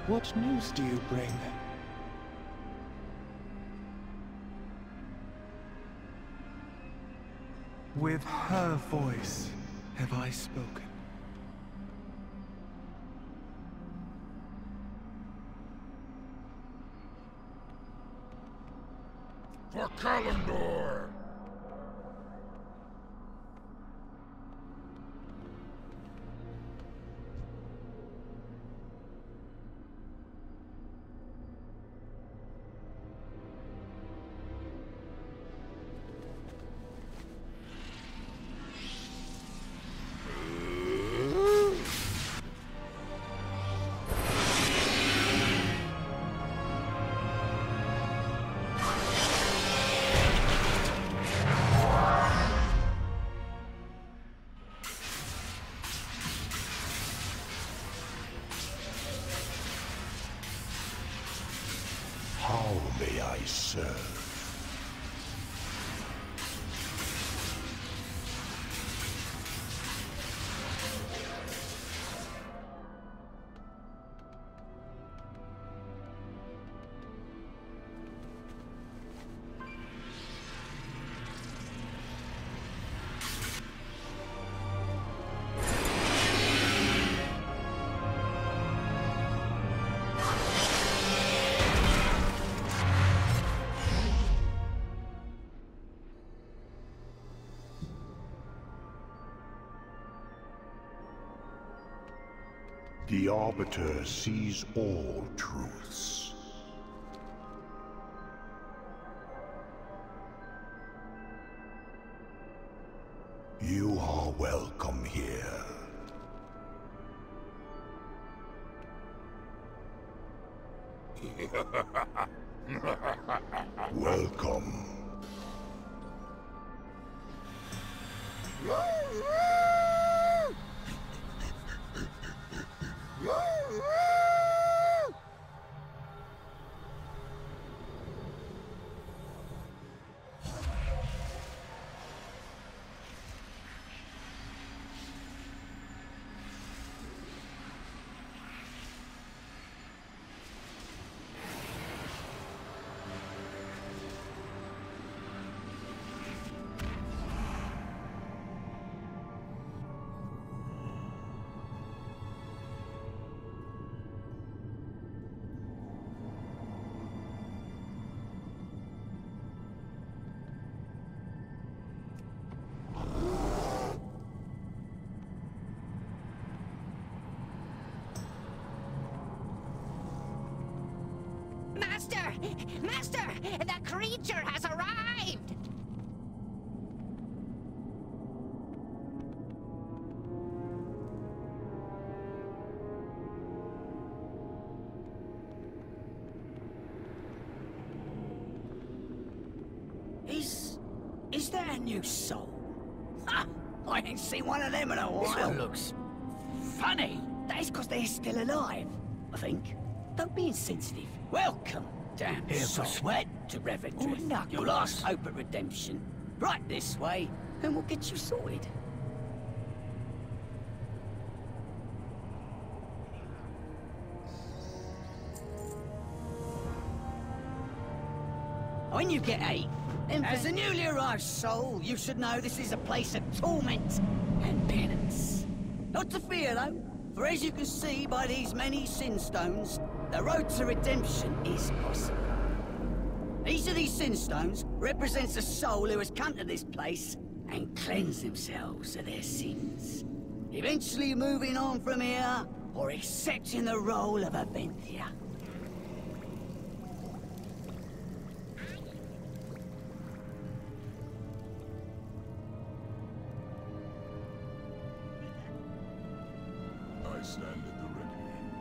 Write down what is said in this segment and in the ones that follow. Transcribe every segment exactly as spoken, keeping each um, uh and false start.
What news do you bring? With her voice have I spoken. For Kalimdor! How may I serve? The Arbiter sees all truths. You are welcome here. Welcome. Master! Master! The creature has arrived! Is... is that a new soul? Ha! I ain't seen one of them in a while. This one looks... funny. That is because they're still alive, I think. Don't be insensitive. Welcome, damn Here soul, for sweat. to Revendreth. Oh, knuckles. Your last hope of redemption. Right this way, and we'll get you sorted. When you get eight, as a newly arrived soul, you should know this is a place of torment and penance. Not to fear, though, for as you can see by these many sin stones, the road to redemption is possible. Each of these sin stones represents a soul who has come to this place and cleansed themselves of their sins, eventually moving on from here or accepting the role of a Venthia. I stand at the ready.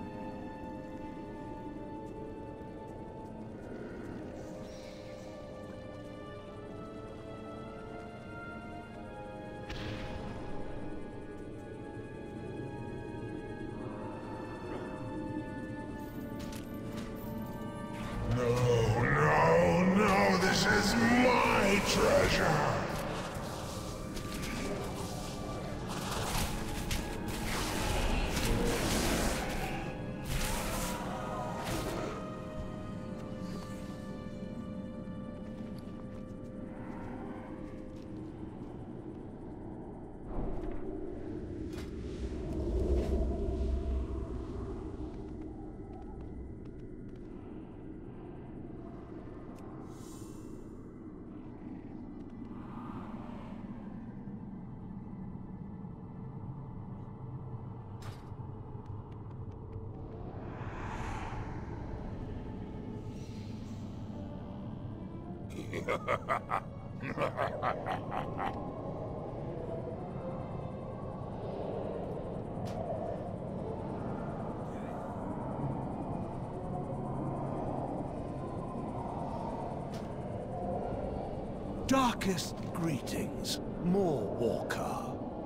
No, no, no, this is my treasure! Darkest greetings, Moorwalker.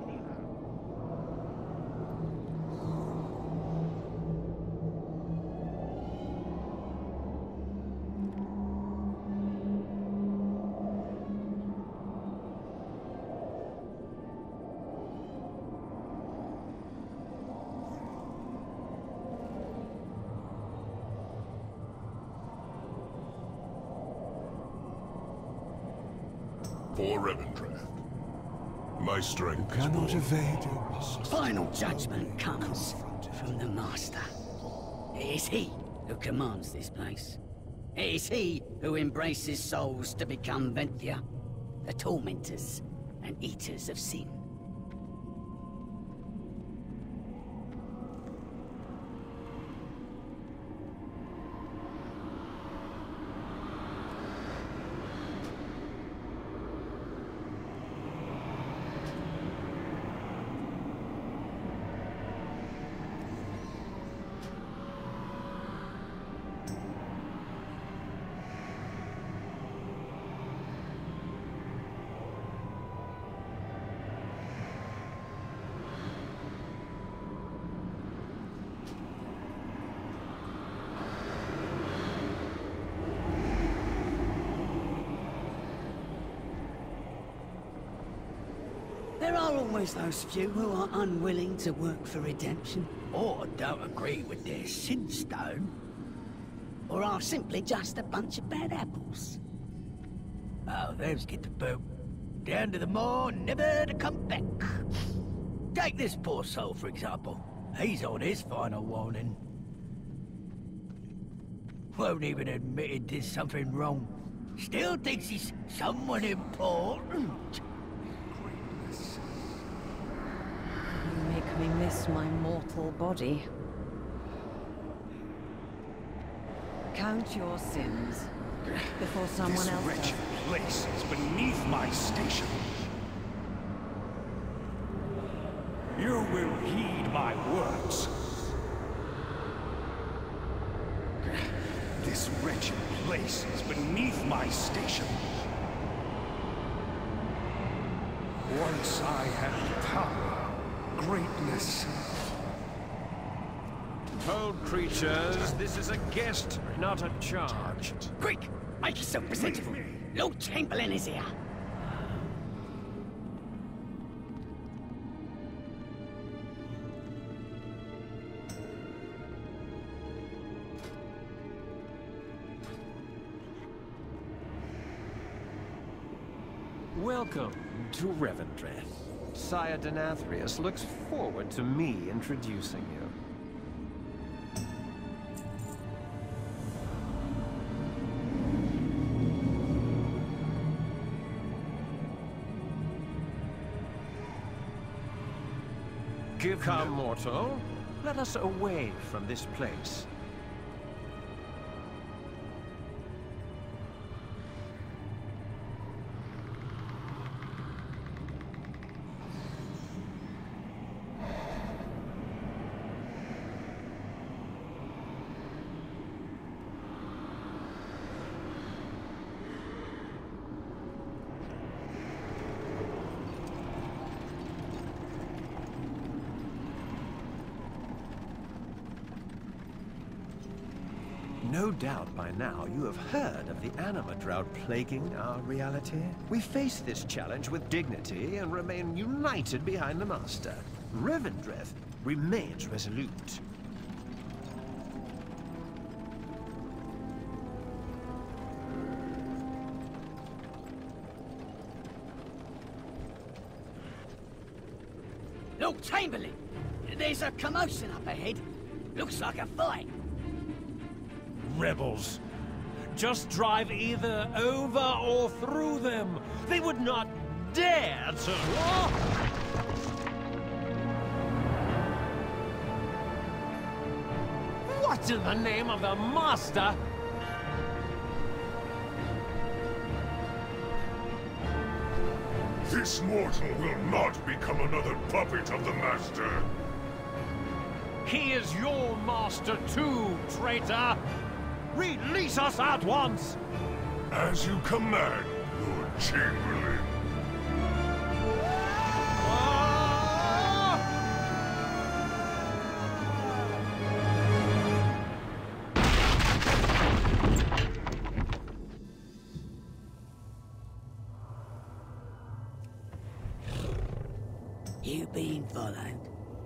For Revendreth. My strength is Cannot born. evade your past. Final judgment comes from the Master. It is he who commands this place. It is he who embraces souls to become Venthia, the tormentors and eaters of sin. There are always those few who are unwilling to work for redemption. Or don't agree with their sin stone. Or are simply just a bunch of bad apples. Oh, those get the boot. Down to the moor, never to come back. Take this poor soul, for example. He's on his final warning. Won't even admit he did something wrong. Still thinks he's someone important. You make me miss my mortal body. Count your sins before someone This else wretched does. place is beneath my station. You will heed my words. This wretched place is beneath my station. Once I had power, greatness. Old creatures, this is a guest, not a charge. Quick! Make yourself presentable. Lord Chamberlain is here. Welcome to Revendreth. Sire Denathrius looks forward to me introducing you. Give Come, mortal. Let us away from this place. No doubt by now you have heard of the anima drought plaguing our reality. We face this challenge with dignity and remain united behind the Master. Revendreth remains resolute. Lord Chamberlain! There's a commotion up ahead. Looks like a fight. Rebels. Just drive either over or through them. They would not dare to... What in the name of the Master? This mortal will not become another puppet of the Master. He is your master too, traitor! Release us at once! As you command, Lord Chamberlain. You've been followed.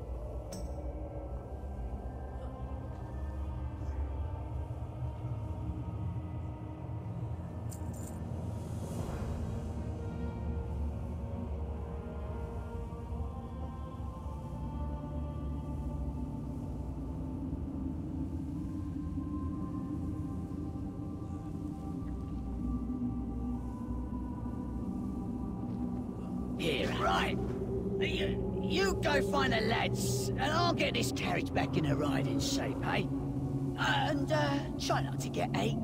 Here, right. You, you go find the lads, and I'll get this carriage back in a riding shape, eh? Uh, and, uh, try not to get ate.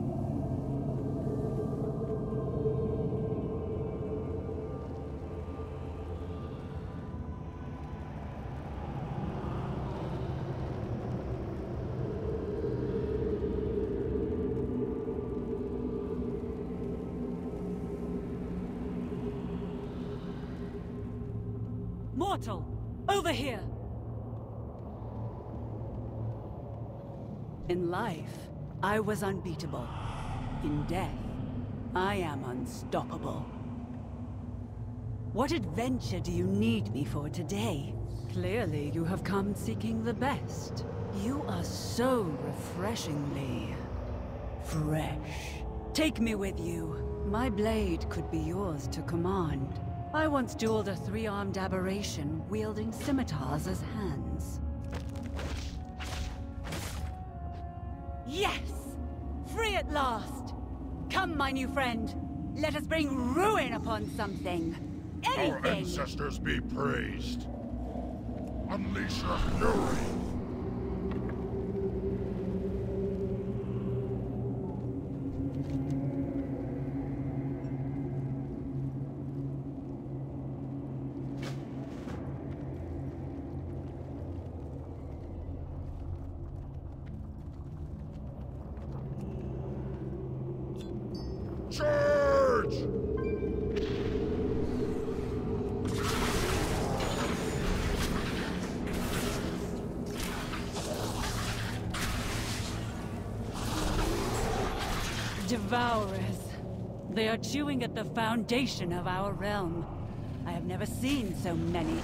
Mortal! Over here! In life, I was unbeatable. In death, I am unstoppable. What adventure do you need me for today? Clearly, you have come seeking the best. You are so refreshingly fresh. Take me with you. My blade could be yours to command. I once dueled a three-armed aberration wielding scimitars as hands. Yes! Free at last! Come, my new friend. Let us bring ruin upon something. Anything! Our ancestors be praised. Unleash your fury. Charge! Devourers. They are chewing at the foundation of our realm. I have never seen so many.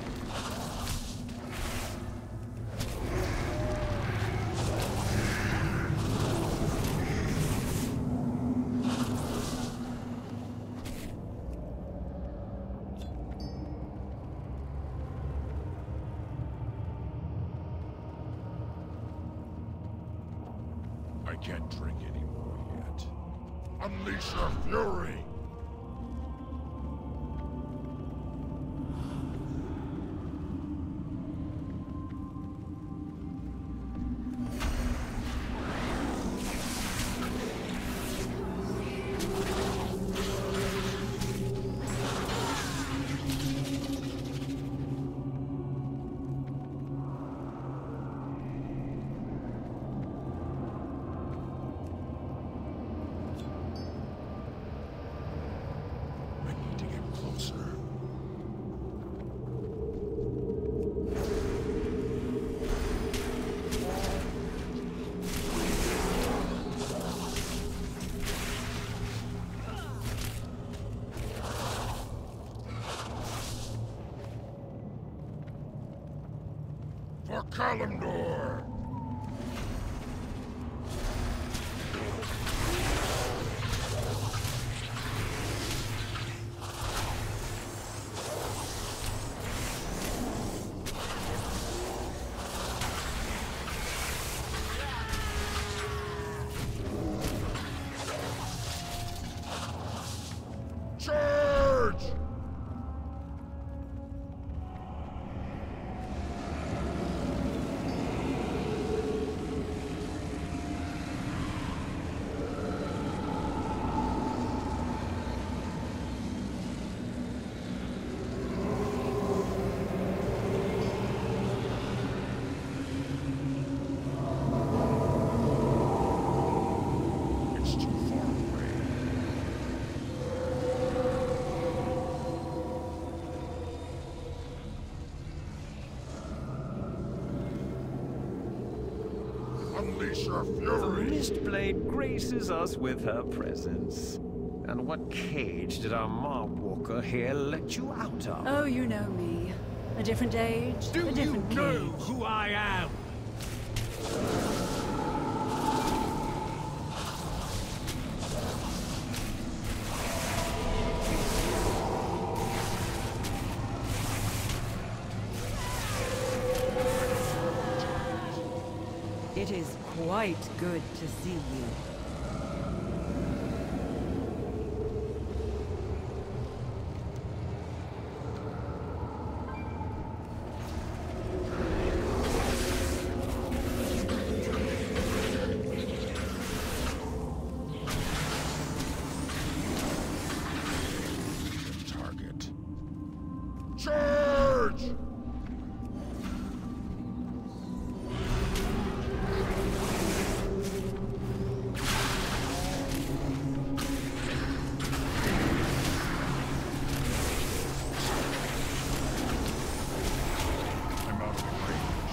I can't drink anymore yet. Unleash your fury! For Kalimdor! Charge! Unleash your The fury! Mistblade graces us with her presence. And what cage did our Marwalker here let you out of? Oh, you know me. A different age, Do a you different know cage. who I am? It is quite good to see you. Target. Charge! I'm out of range.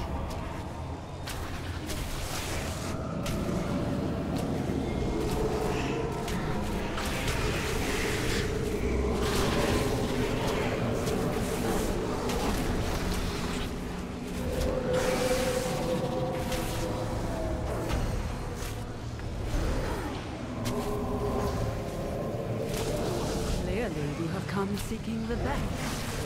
Clearly, you have come seeking the best.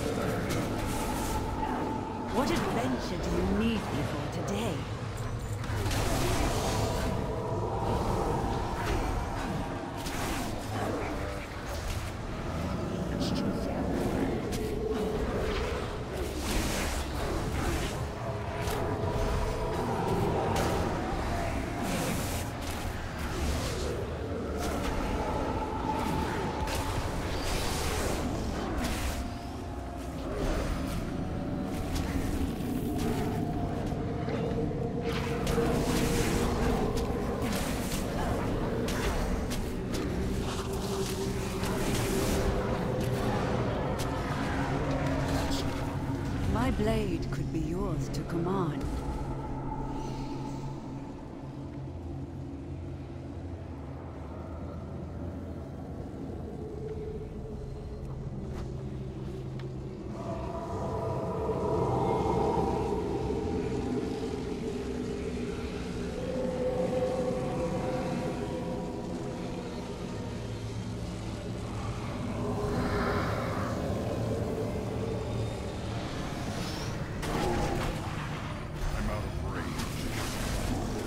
What adventure do you need me for today? It's too far away. My blade could be yours to command. I'm out of range.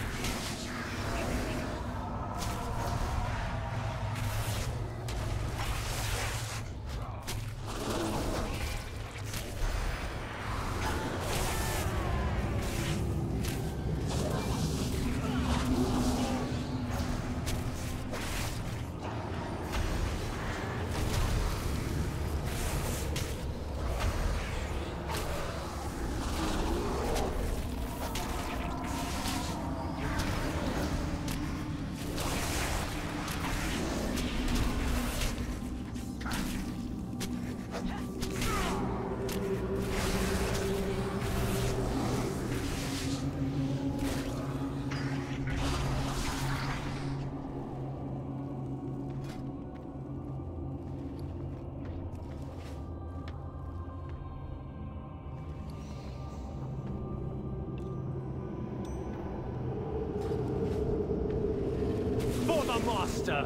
For the Master!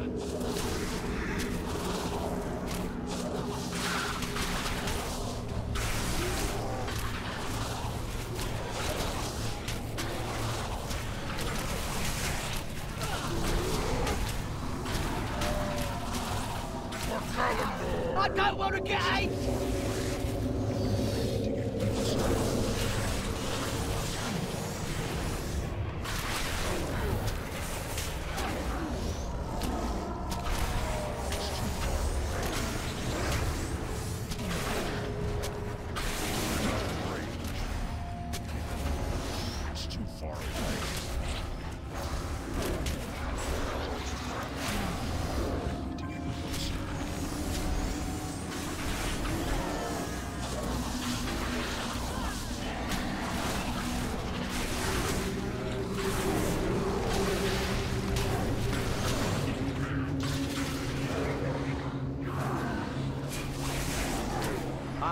I don't want to get eight! It's too far away. To get closer.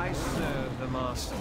I serve the Master.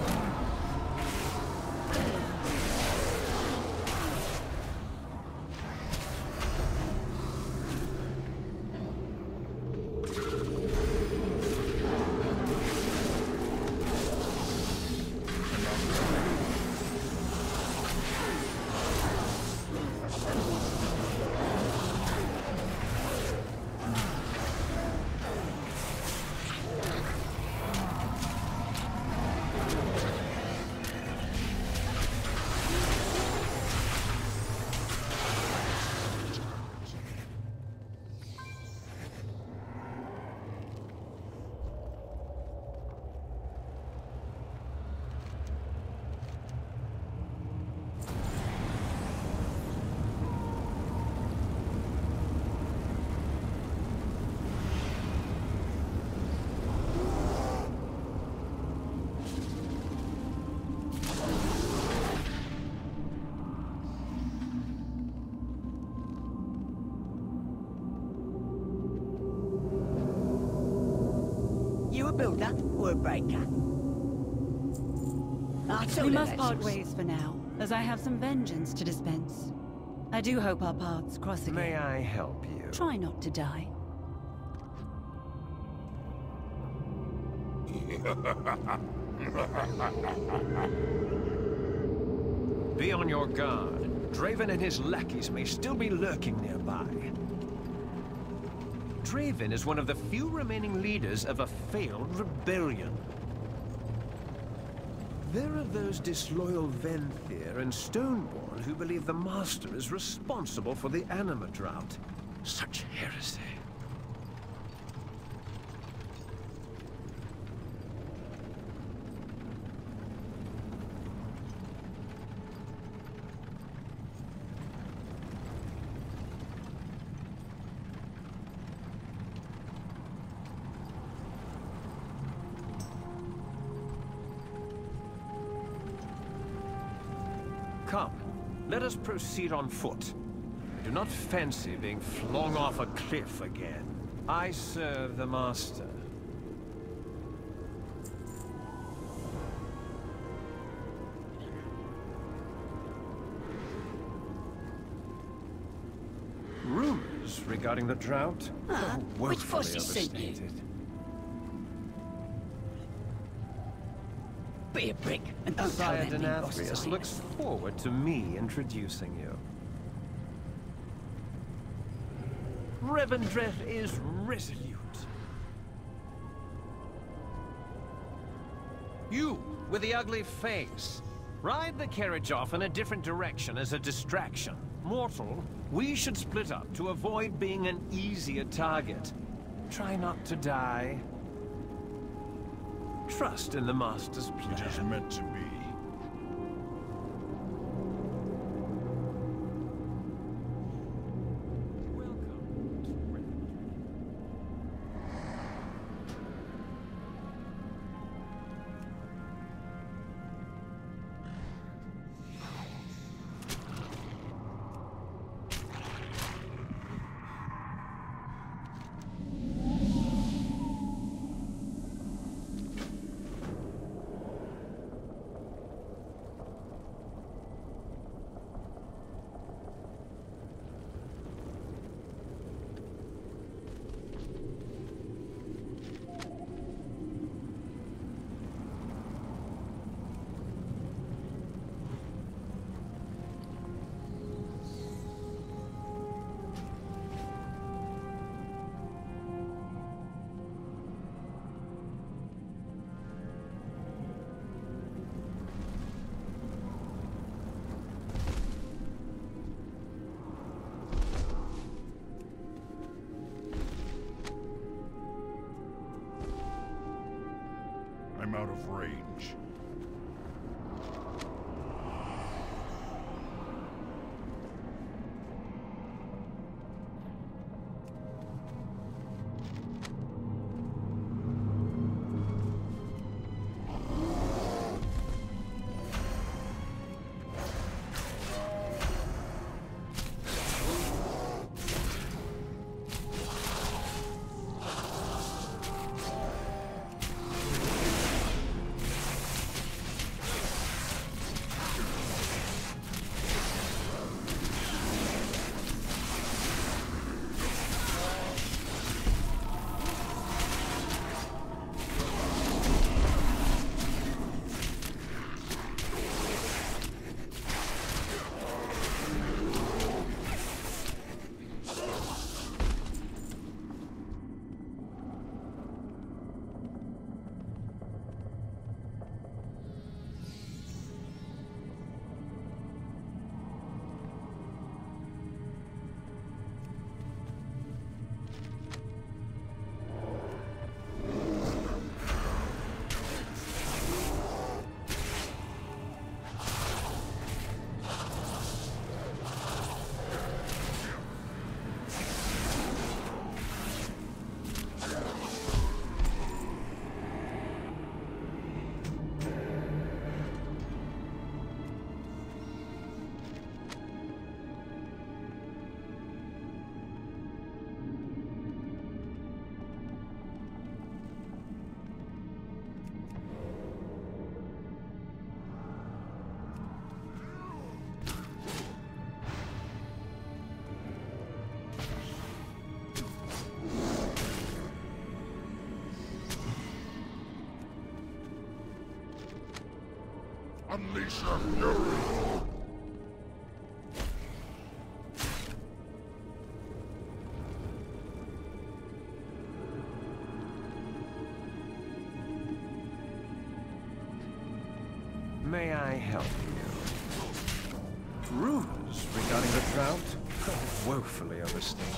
You a builder or a breaker? I'll tell We you must that part source. ways for now, as I have some vengeance to dispense. I do hope our paths cross again. May I help you? Try not to die. Be on your guard. Draven and his lackeys may still be lurking nearby. Draven is one of the few remaining leaders of a failed rebellion. There are those disloyal Venthyr and Stoneborn who believe the Master is responsible for the Anima Drought. Such heresy. Come, let us proceed on foot. Do not fancy being flung off a cliff again. I serve the Master. Rumors regarding the drought Huh? are Which woefully fussy sent you? overstated. Be a brick and don't tell Sire them the boss is Denathrius on looks forward to me introducing you. Revendreth is resolute. You, with the ugly face, ride the carriage off in a different direction as a distraction. Mortal, we should split up to avoid being an easier target. Try not to die. Trust in the Master's plan. It is meant to be. I'm out of range. Unleash your fury! May I help you? Rumors regarding the drought are woefully overstated.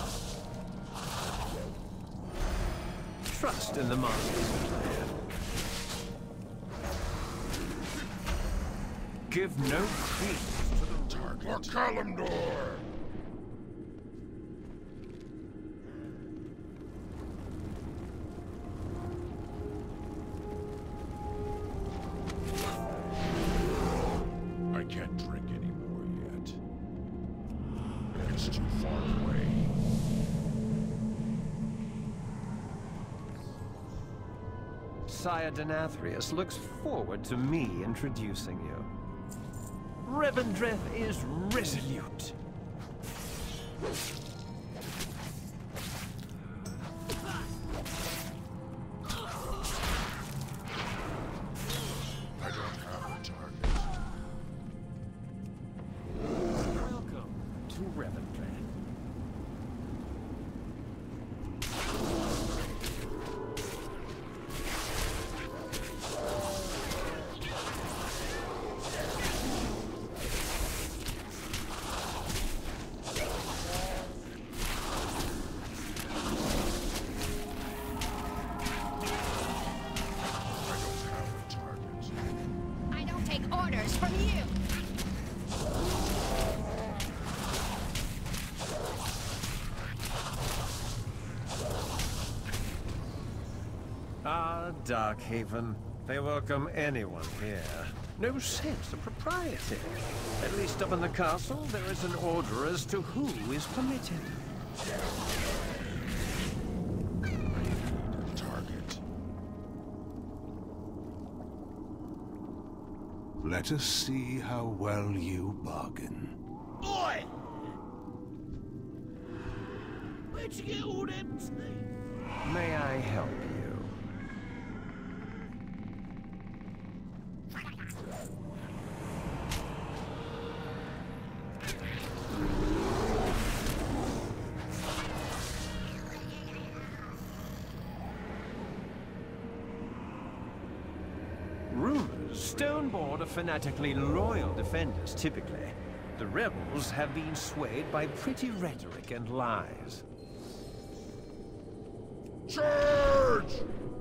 Trust in the Master's plan. Give no credence to the target. For Kalimdor! I can't drink anymore yet. It's too far away. Sire Denathrius looks forward to me introducing you. Revendreth is resolute. I don't have a target. Welcome to Revendreth. I don't take orders from you. Ah, Darkhaven. They welcome anyone here. No sense of propriety. At least up in the castle, there is an order as to who is permitted. Target. Let us see how well you bargain. Oi! Where'd you get all them teeth? May I help you? Rumors Stoneborn are fanatically loyal defenders, typically. The rebels have been swayed by pretty rhetoric and lies. Charge!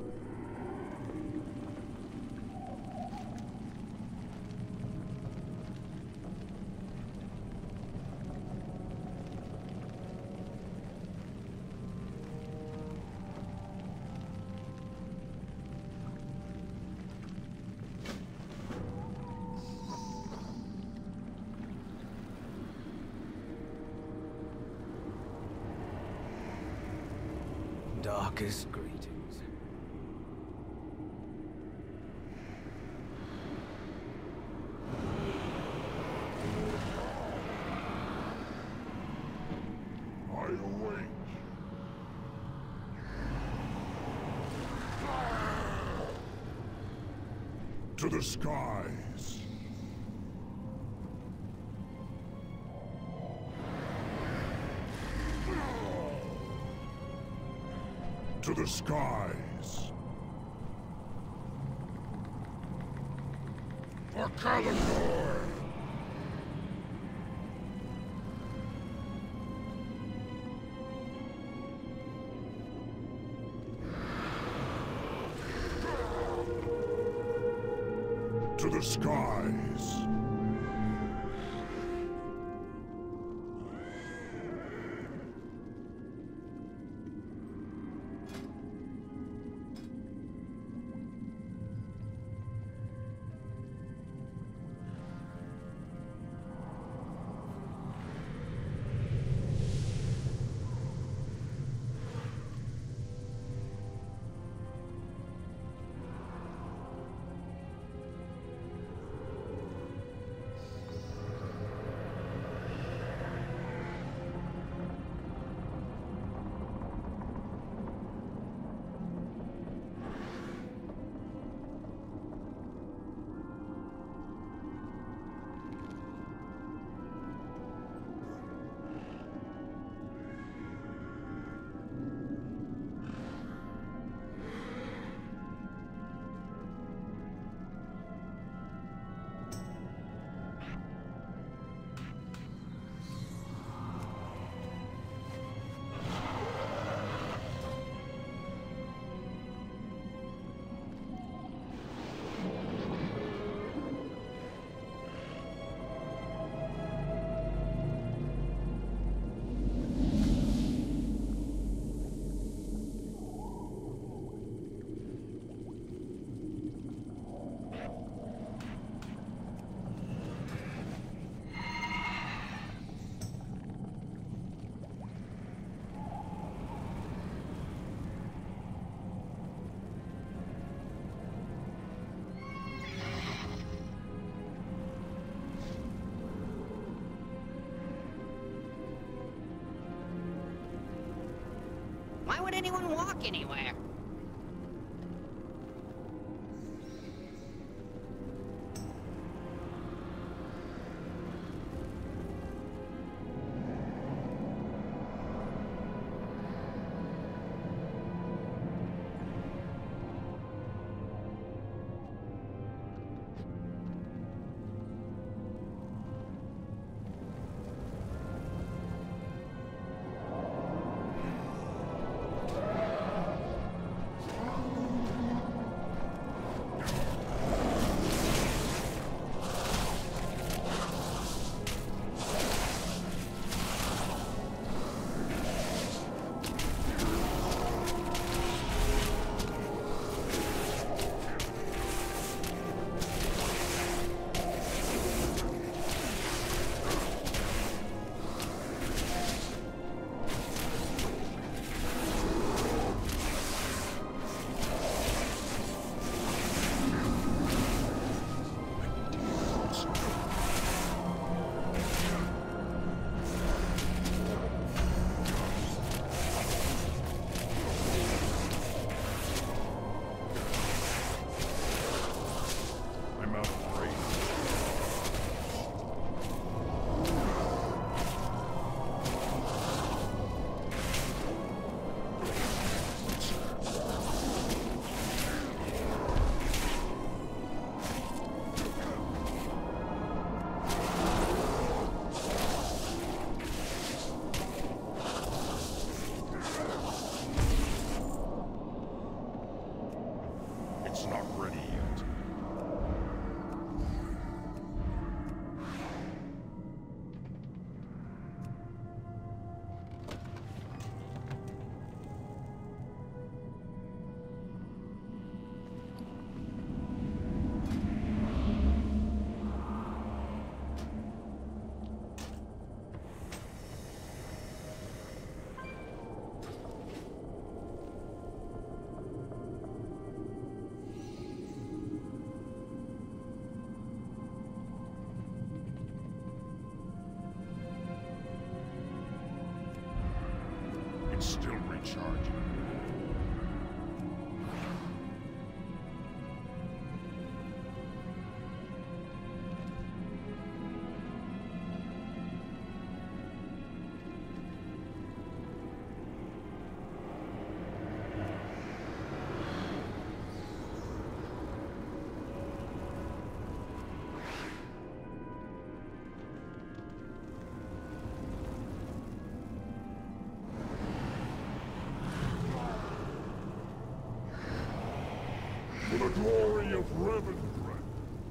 Darkest greetings. I await. To the skies. To the skies. For Kalimdor! To the skies. walk anywhere. It's not ready yet. Still recharging. For the glory of Revendreth.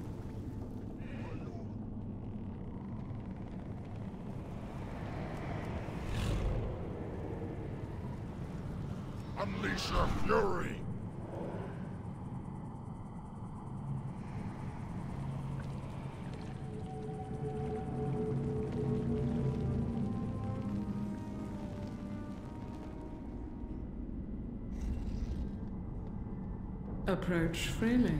Unleash your fury! Approach freely.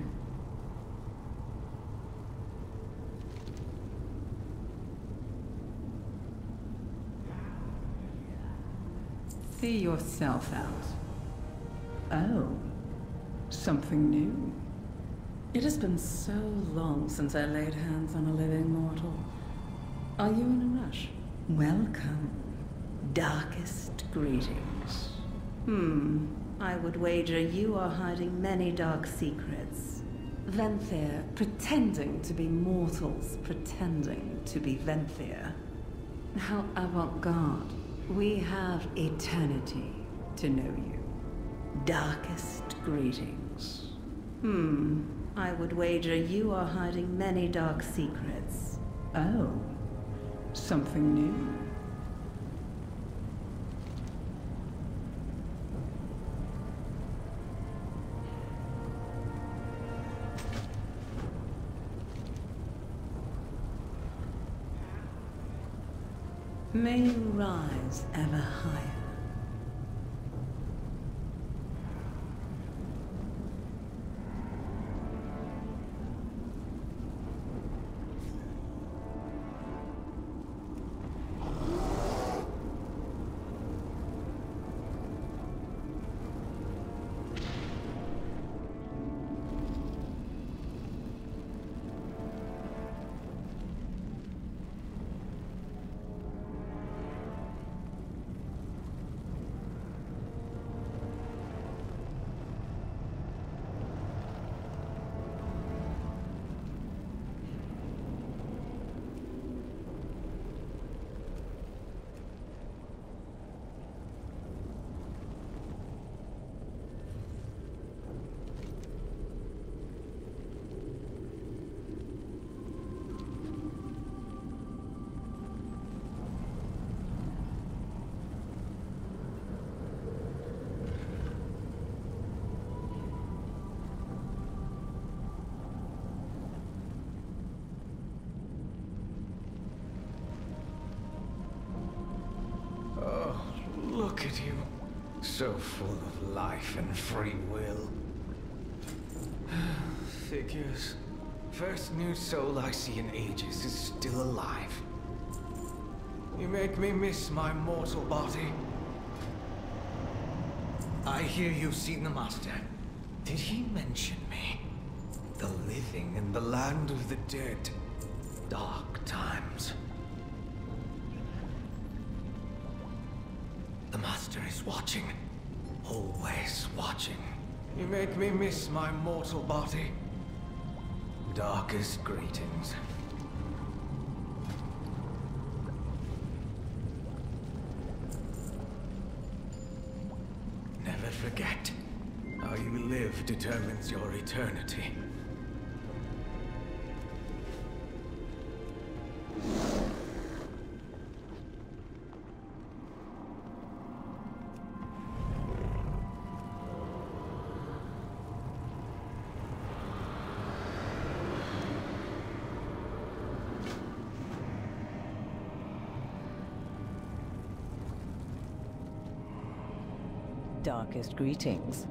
See yourself out. Oh, something new. It has been so long since I laid hands on a living mortal. Are you in a rush? Welcome. Darkest greetings. Hmm. I would wager you are hiding many dark secrets. Venthyr pretending to be mortals, pretending to be Venthyr. How avant-garde. We have eternity to know you. Darkest greetings. Hmm. I would wager you are hiding many dark secrets. Oh. Something new. May you rise ever higher. So full of life and free will. Figures. First new soul I see in ages is still alive. You make me miss my mortal body. I hear you've seen the Master. Did he mention me? The living in the land of the dead. Dark times. The Master is watching. Always watching. You make me miss my mortal body. Darkest greetings. Never forget. How you live determines your eternity. Darkest greetings.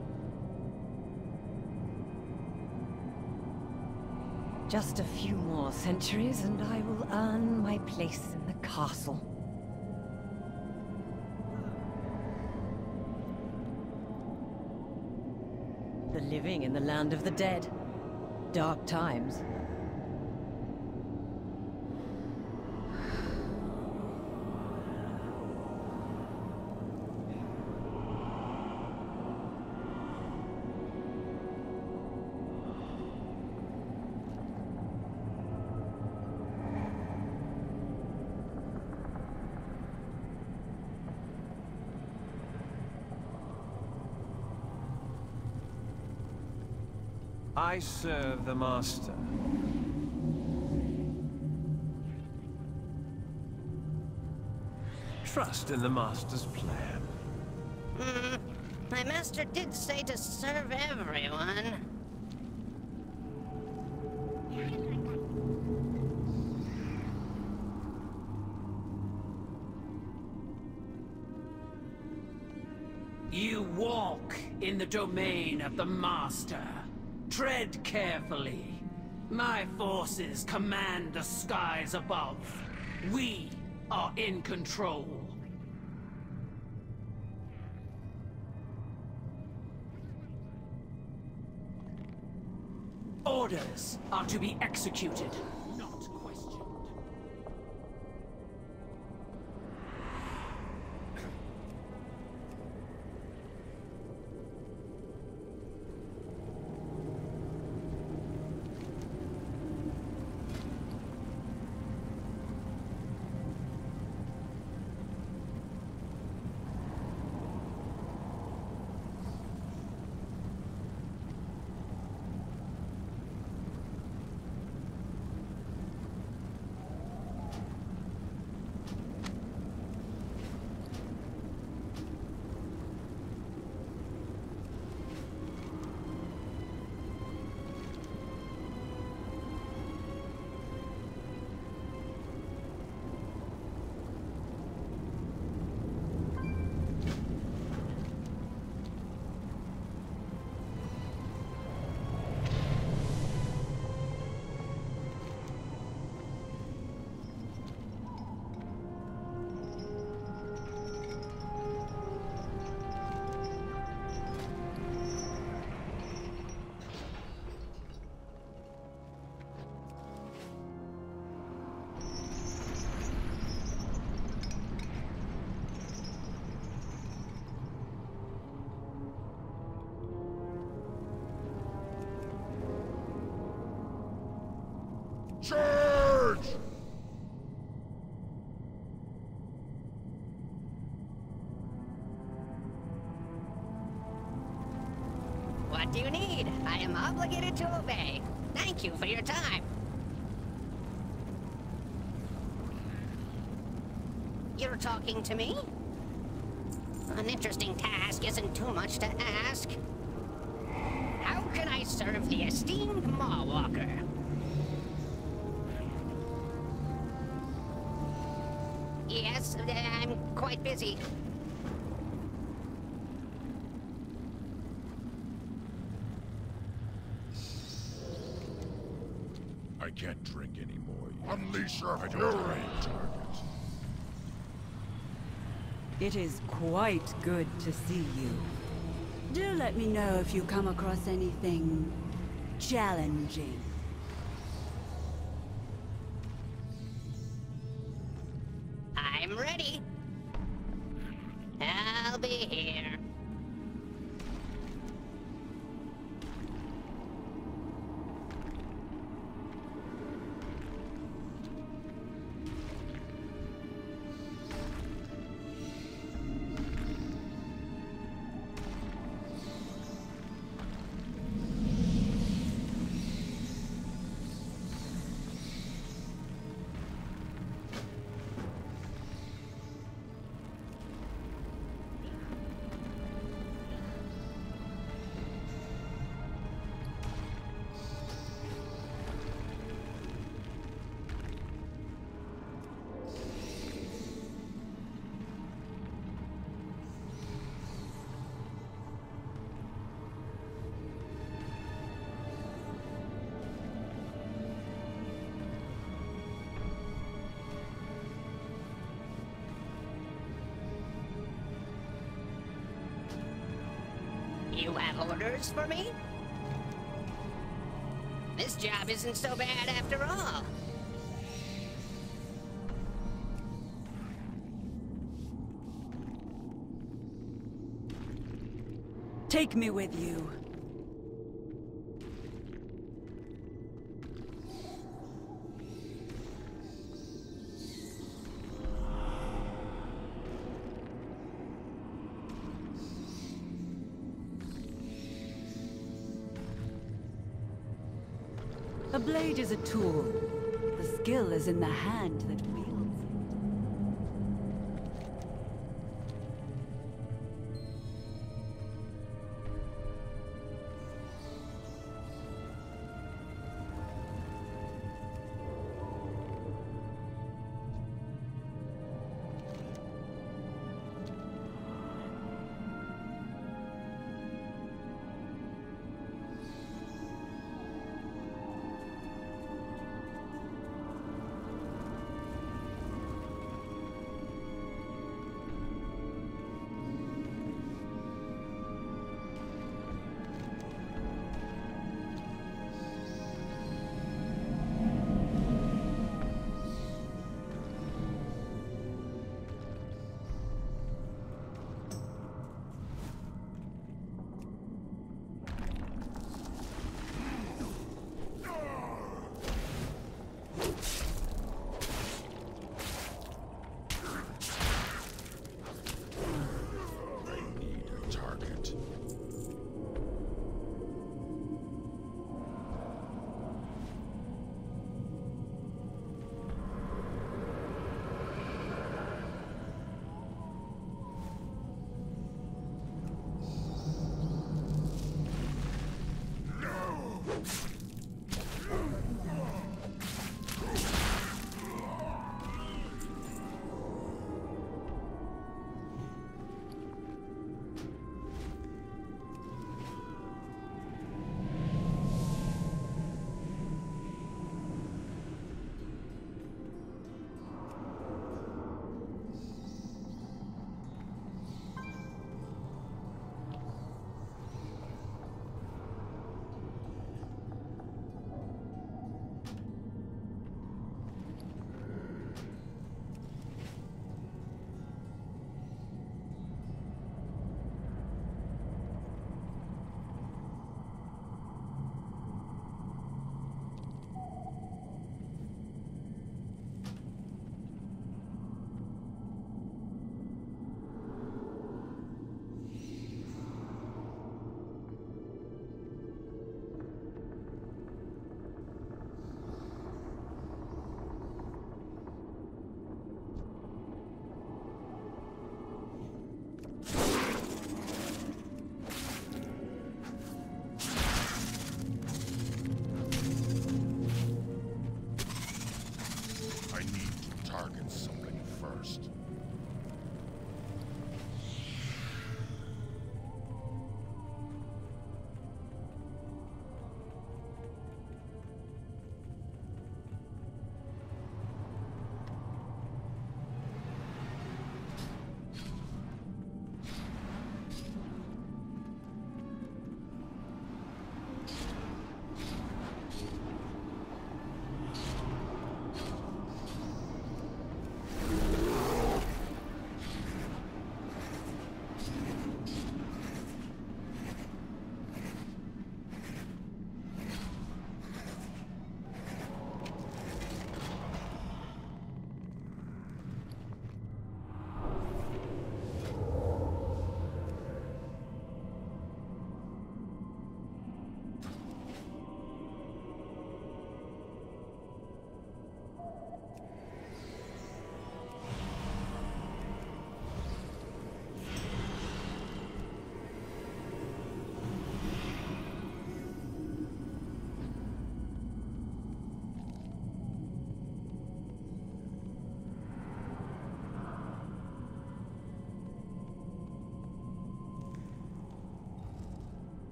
Just a few more centuries and I will earn my place in the castle. The living in the land of the dead. Dark times. I serve the Master. Trust in the Master's plan. Hmm. My master did say to serve everyone. You walk in the domain of the Master. Tread carefully. My forces command the skies above. We are in control. Orders are to be executed, not questioned. Charge! What do you need? I am obligated to obey. Thank you for your time. You're talking to me? An interesting task isn't too much to ask. How can I serve the esteemed Mawwalker? Yes, I'm quite busy. I can't drink anymore. Unleash your fury! Target. It is quite good to see you. Do let me know if you come across anything challenging. I'm ready. I'll be here. You have orders for me? This job isn't so bad after all. Take me with you. A blade is a tool. The skill is in the hand that wields it.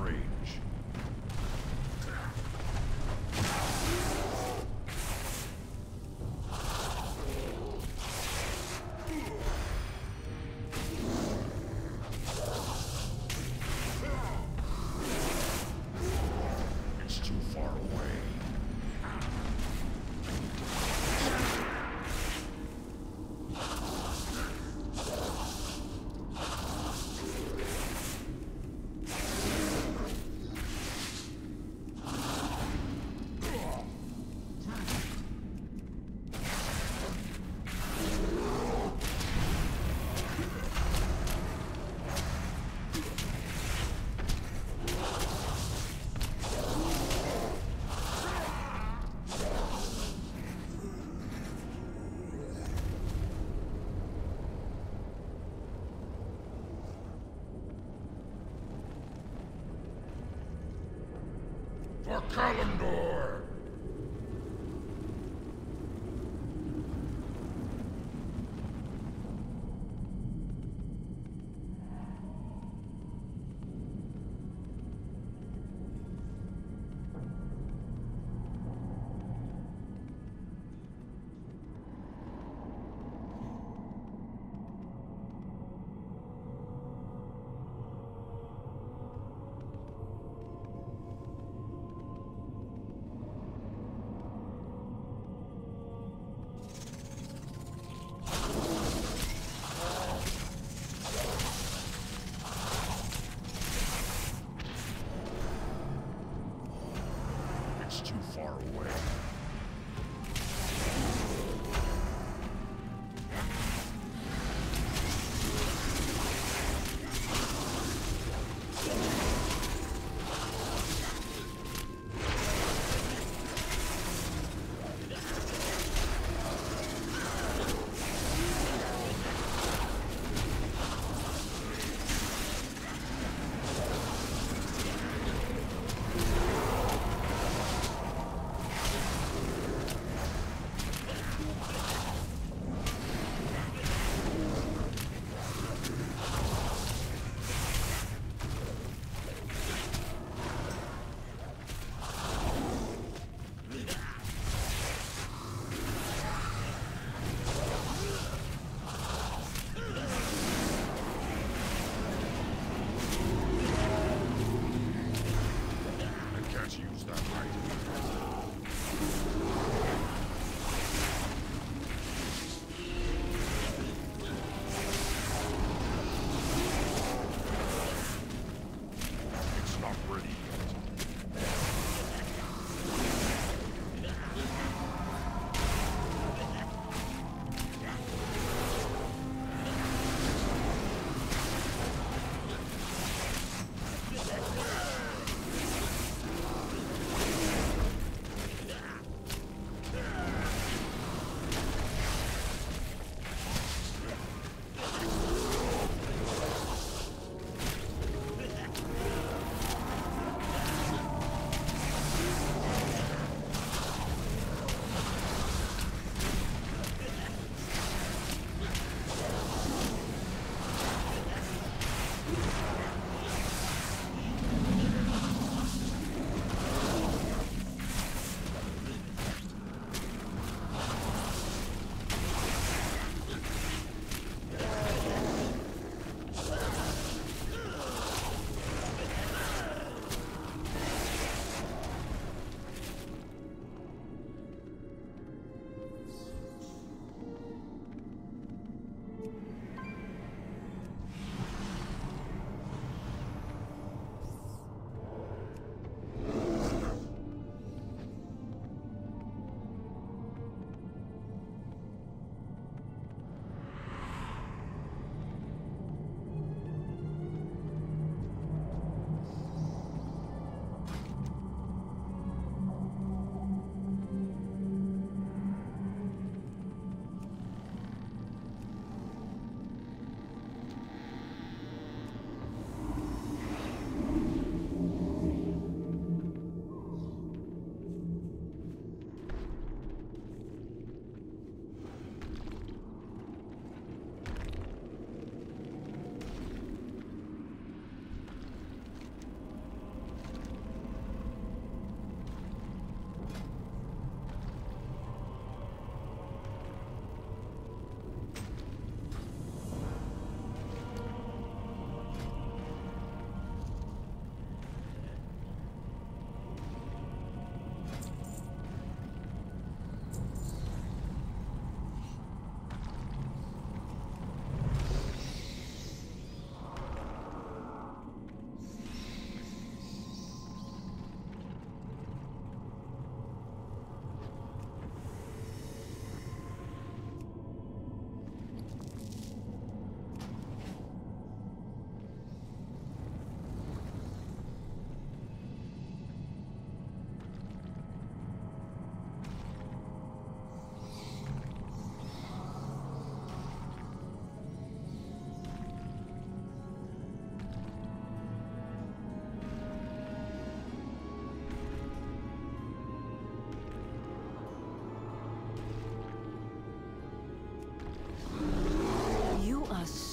range. It's too far away. For Kalimdor! It's too far away.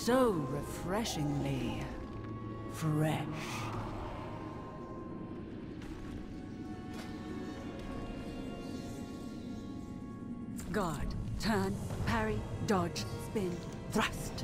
so refreshingly fresh. Guard, turn, parry, dodge, spin, thrust.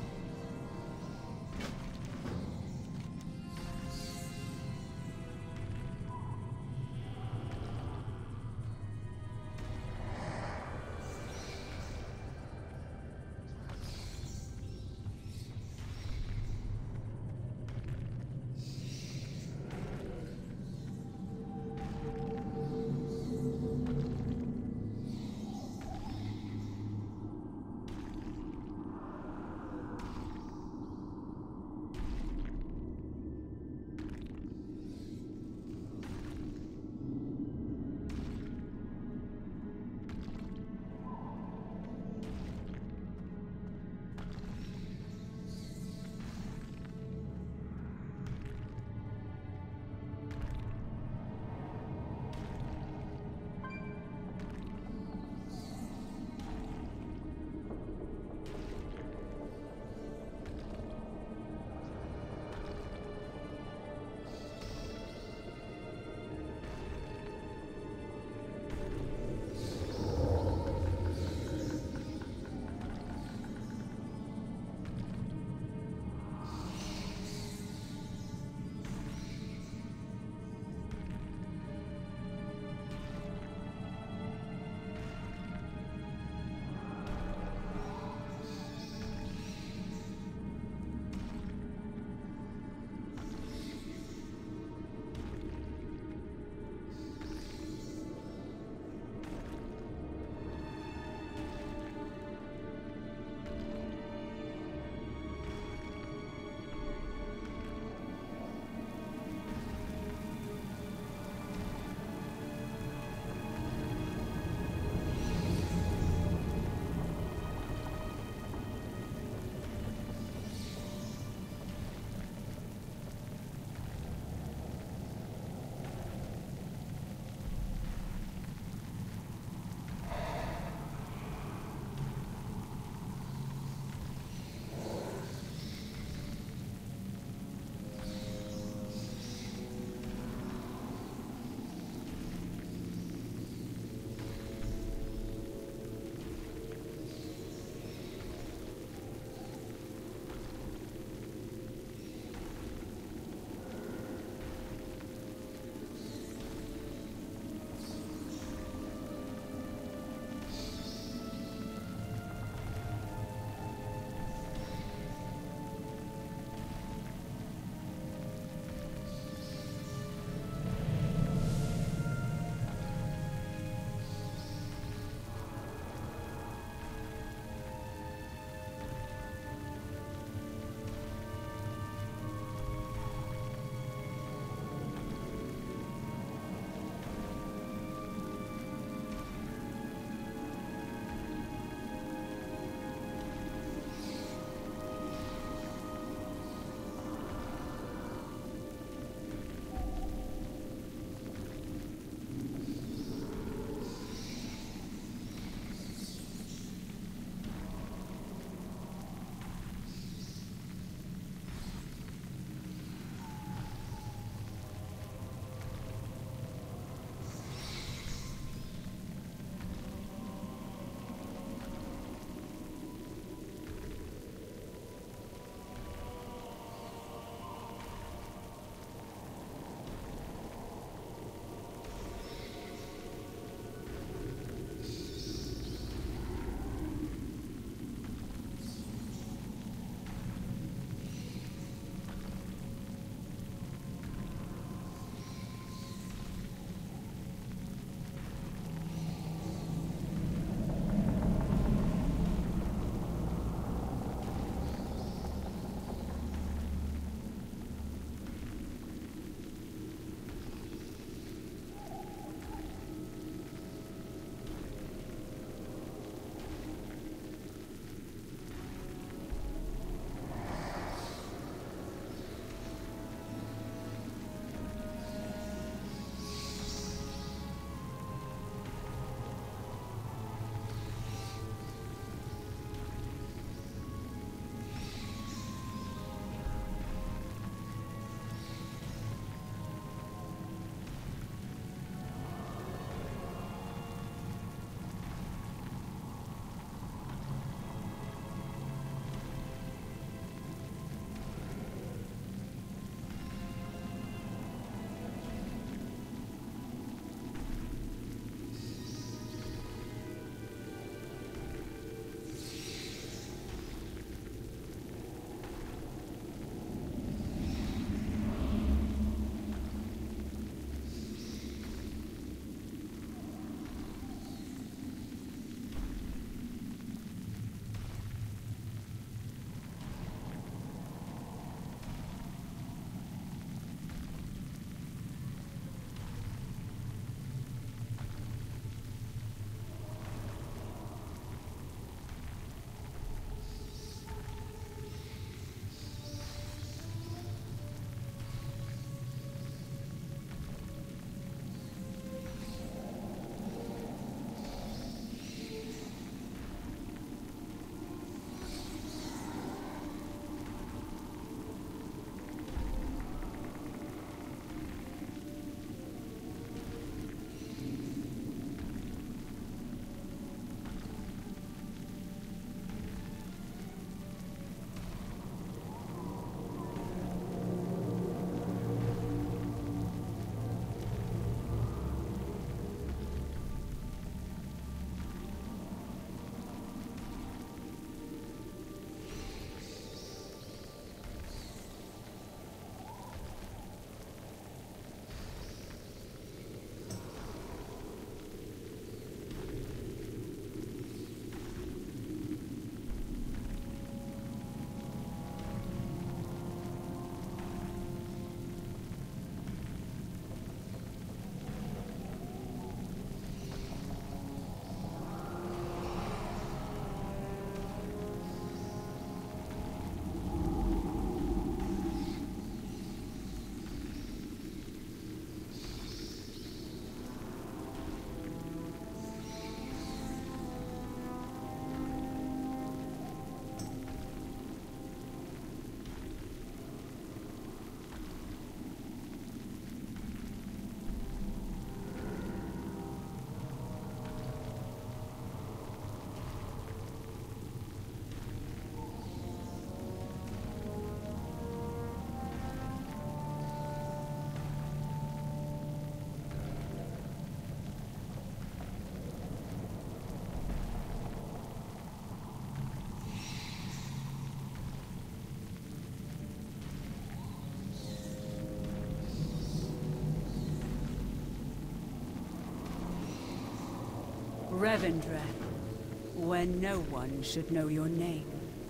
Revendreth, when no one should know your name.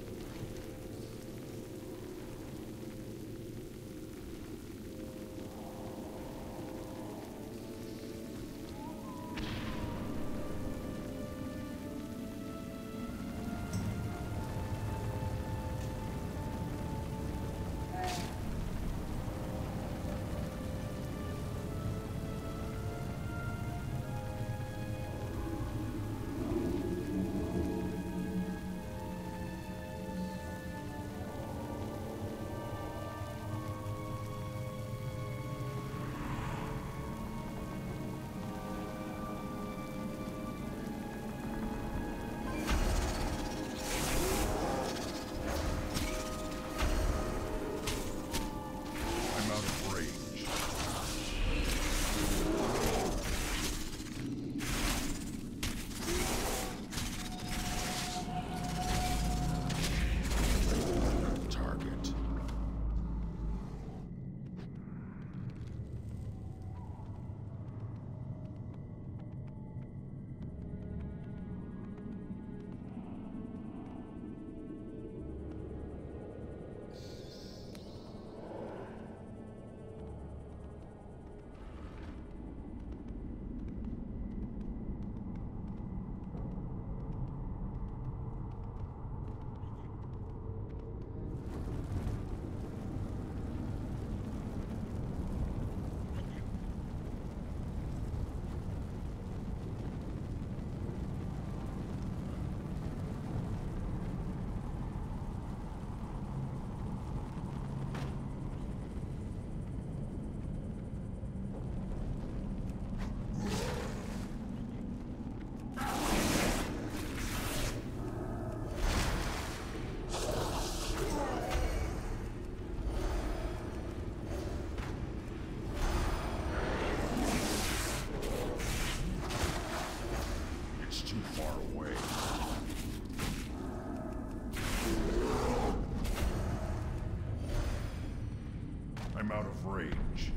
I'm out of range.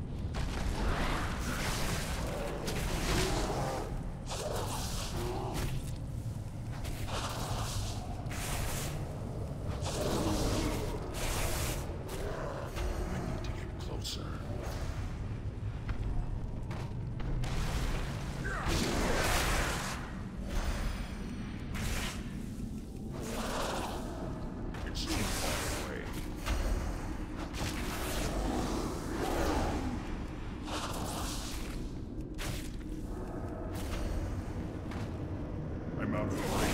I need to get closer. It's too far away. I'm out of range.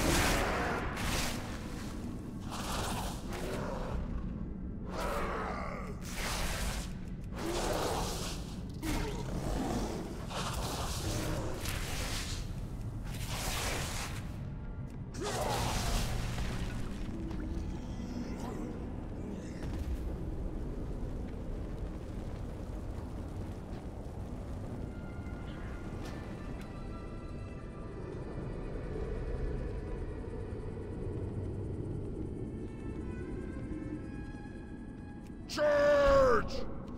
Charge!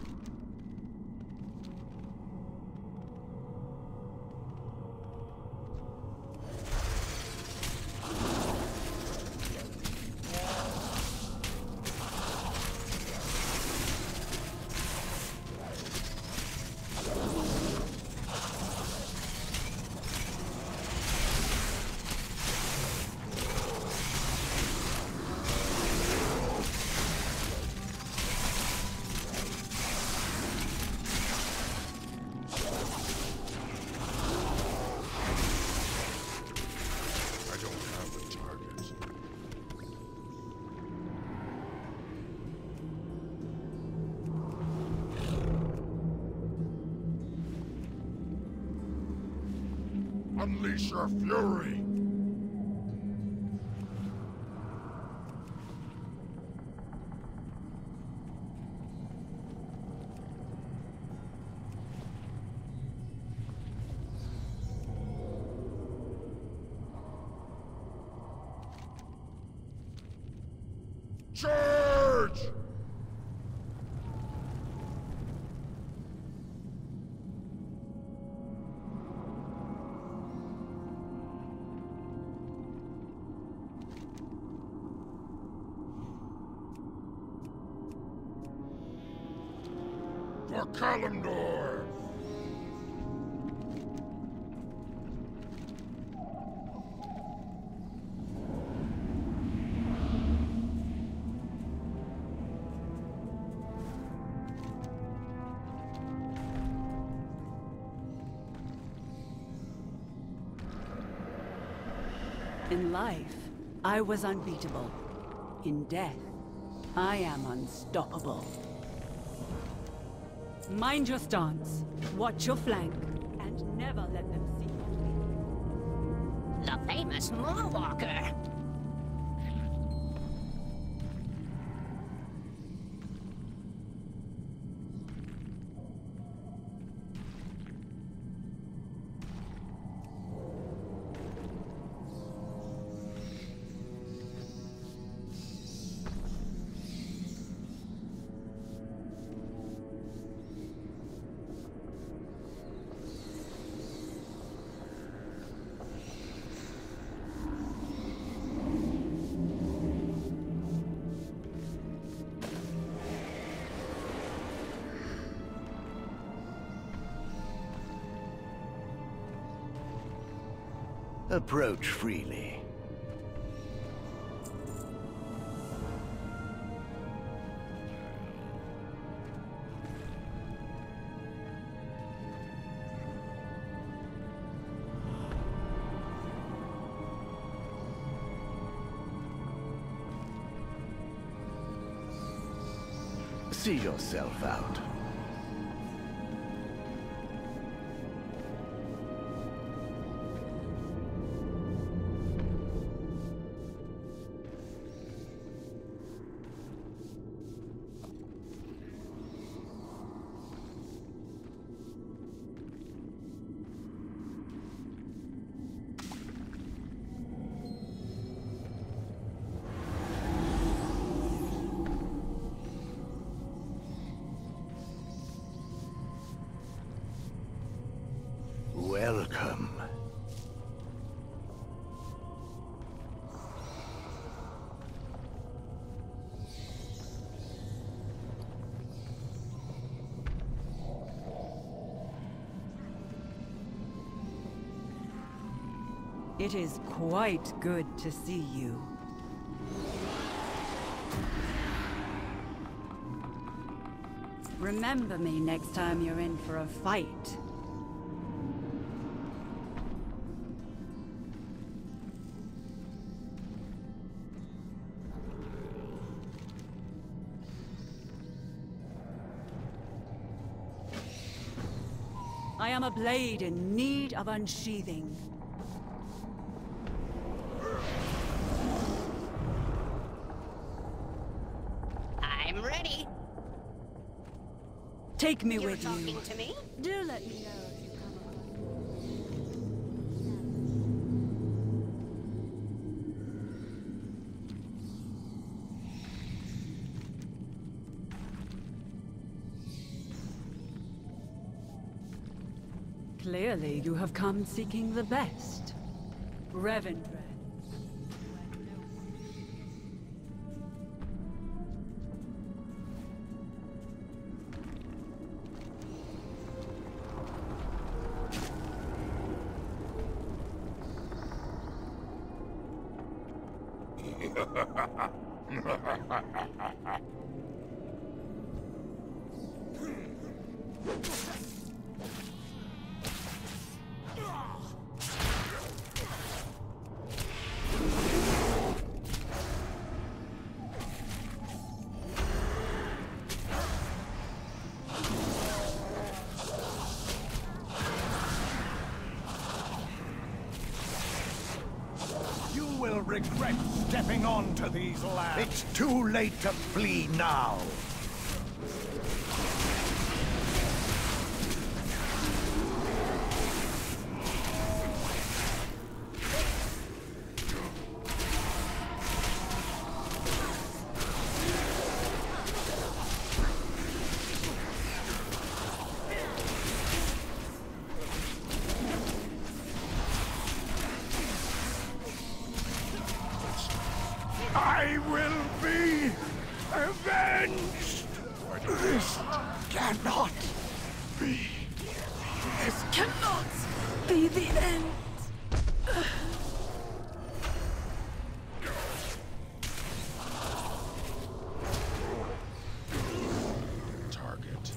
Unleash your fury! Charge! Kalimdor! In life, I was unbeatable. In death, I am unstoppable. Mind your stance, watch your flank, and never let them see you. The famous Moorwalker. Approach freely. See yourself out. Welcome. It is quite good to see you. Remember me next time you're in for a fight. I am a blade in need of unsheathing. I'm ready. Take me You're with talking you. to me? Do let me know if you come across. Clearly, you have come seeking the best. Revendreth. You will regret stepping onto these lands. It's too late to flee now. I will be avenged! This cannot be the end. Target.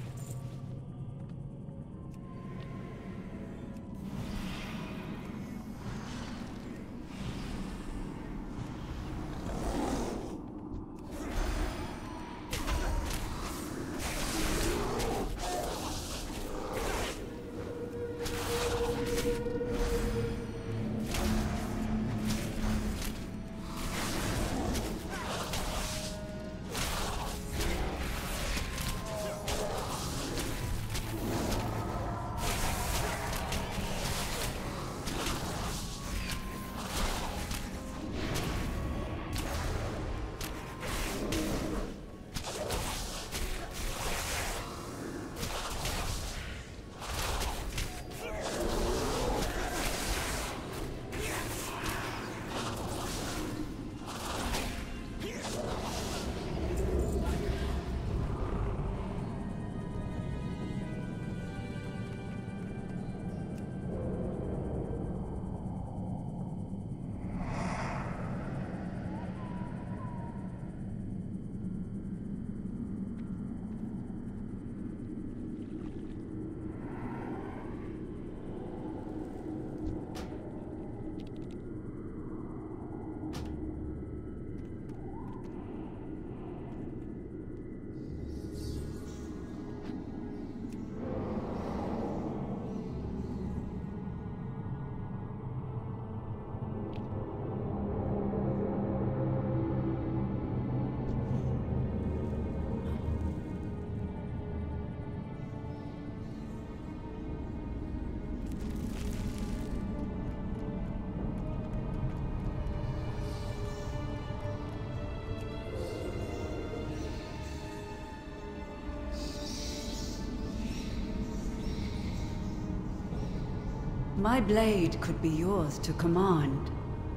My blade could be yours to command.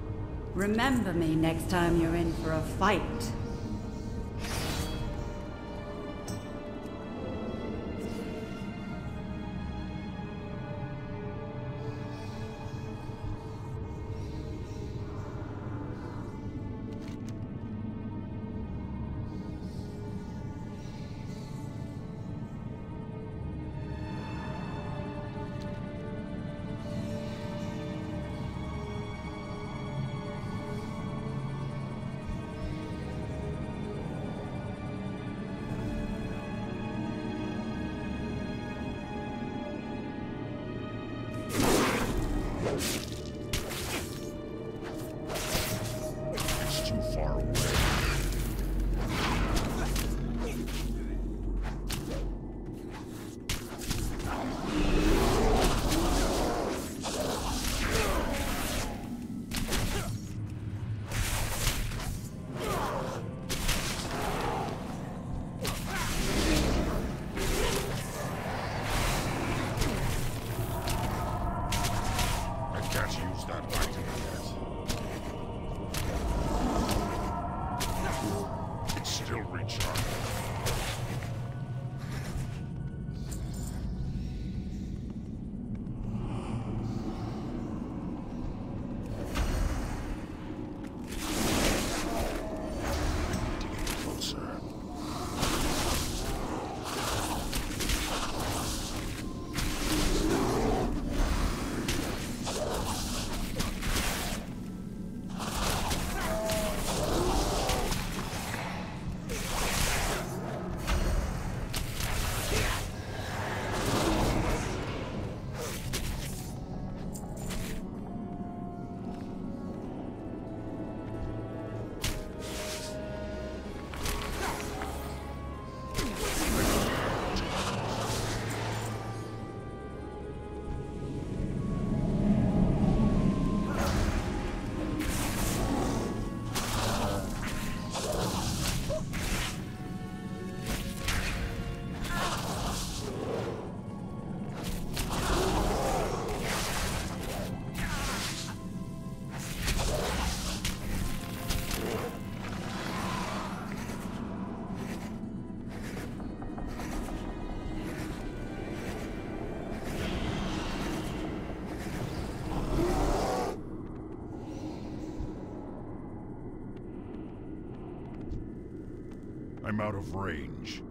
Remember me next time you're in for a fight. I'm out of range.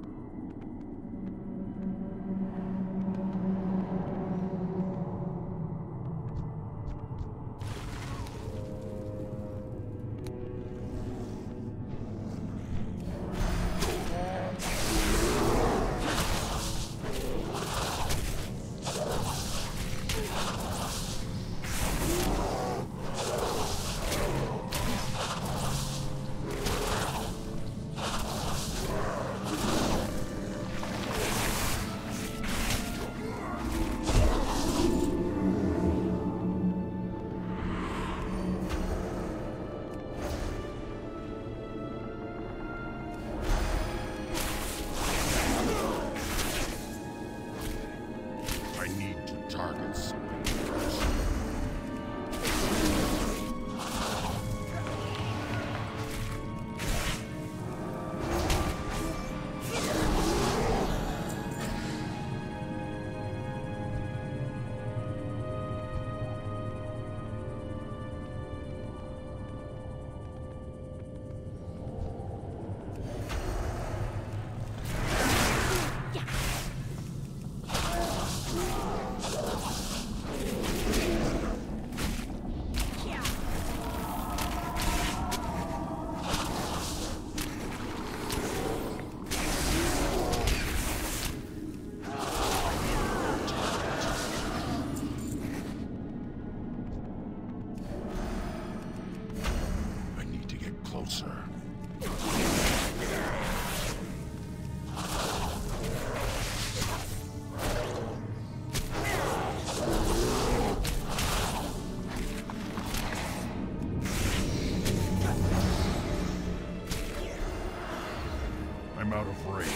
I'm out of range.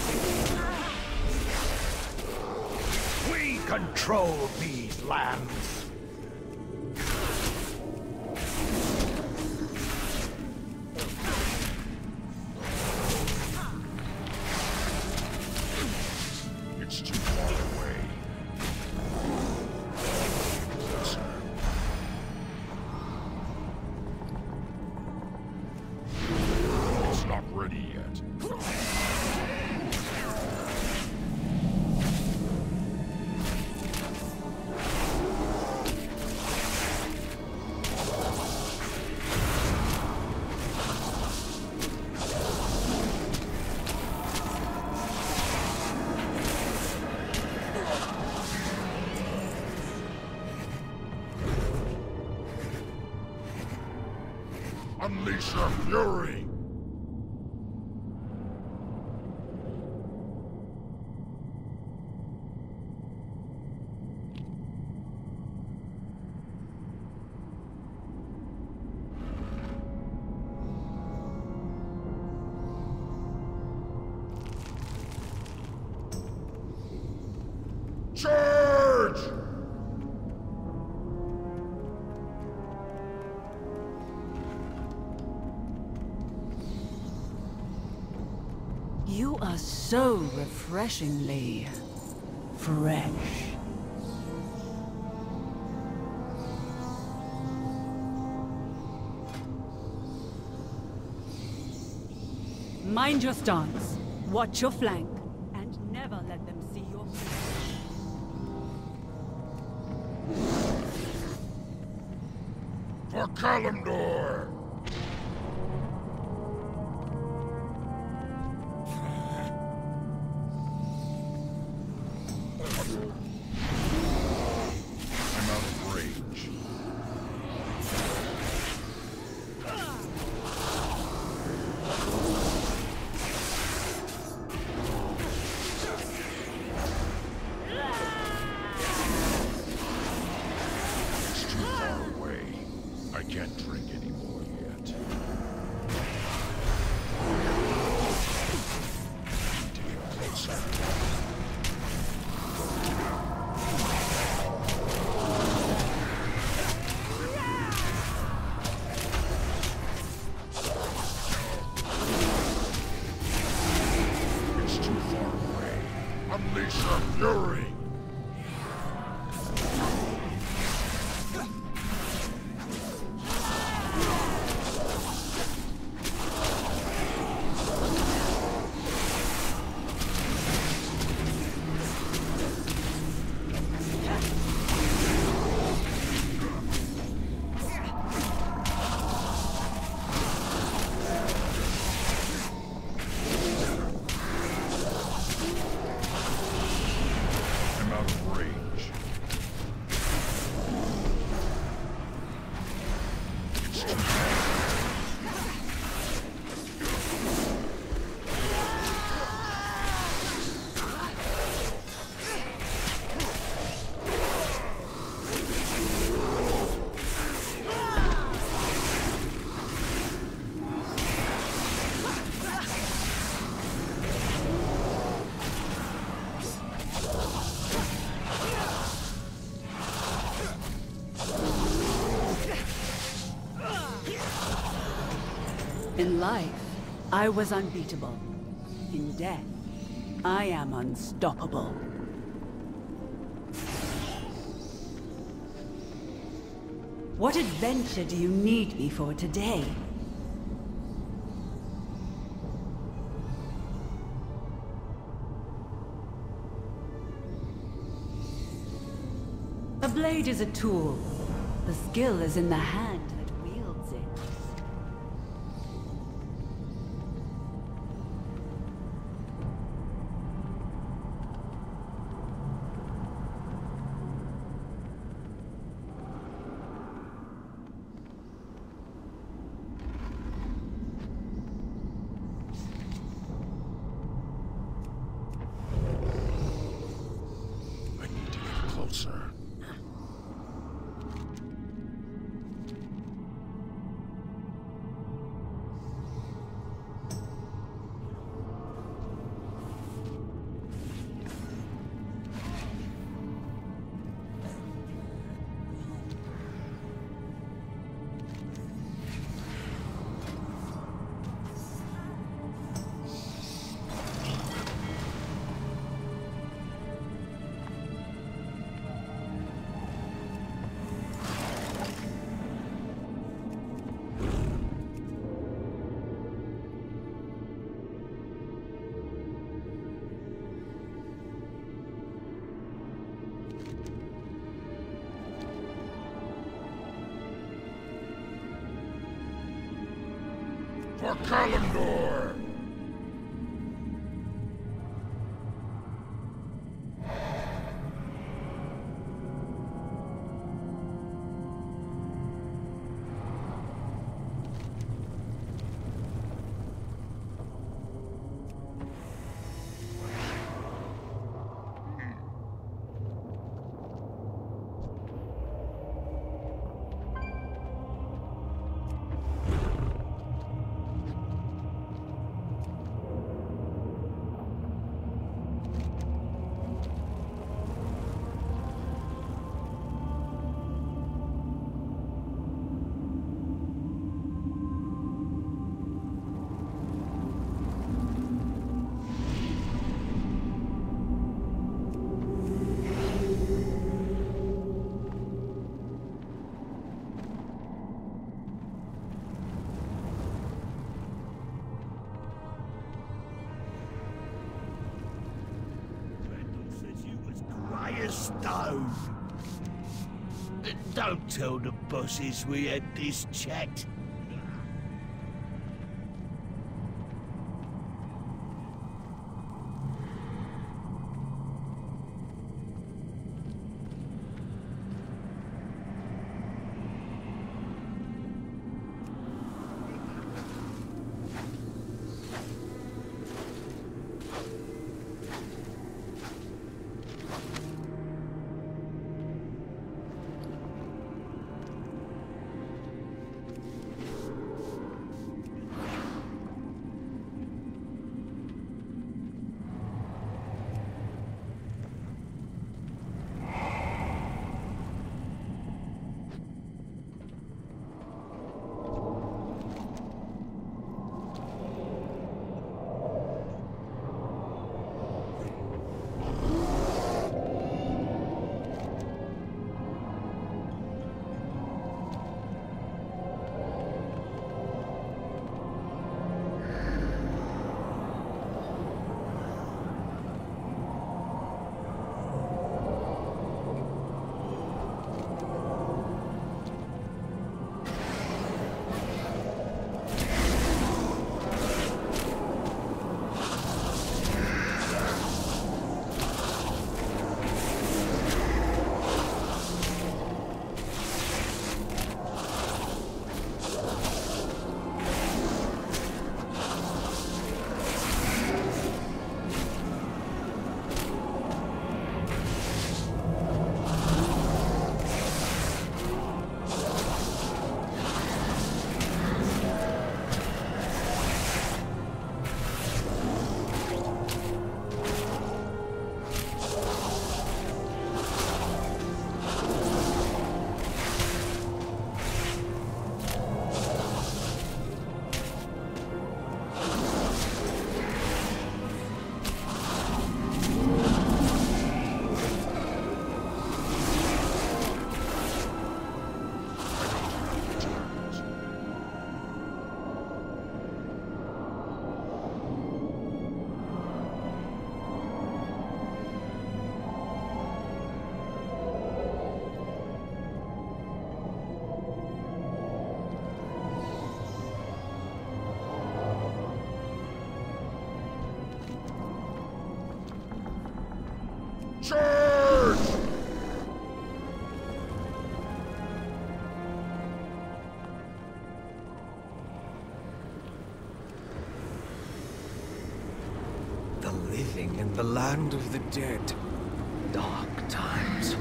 We control these lands. It's too far away. It's not ready yet. Unleash your fury! Charge! You are so refreshingly fresh. Mind your stance, watch your flank, and never let them see your face. For Kalimdor! I'm out of range. It's too far away. I can't drink anymore yet. I need to get closer. It's too far away. Unleash your fury! In life, I was unbeatable. In death, I am unstoppable. What adventure do you need me for today? A blade is a tool. The skill is in the hand that wields it. I need to get closer. For Kalimdor! Stone. Don't tell the bosses we had this chat. land of the dead. Dark times.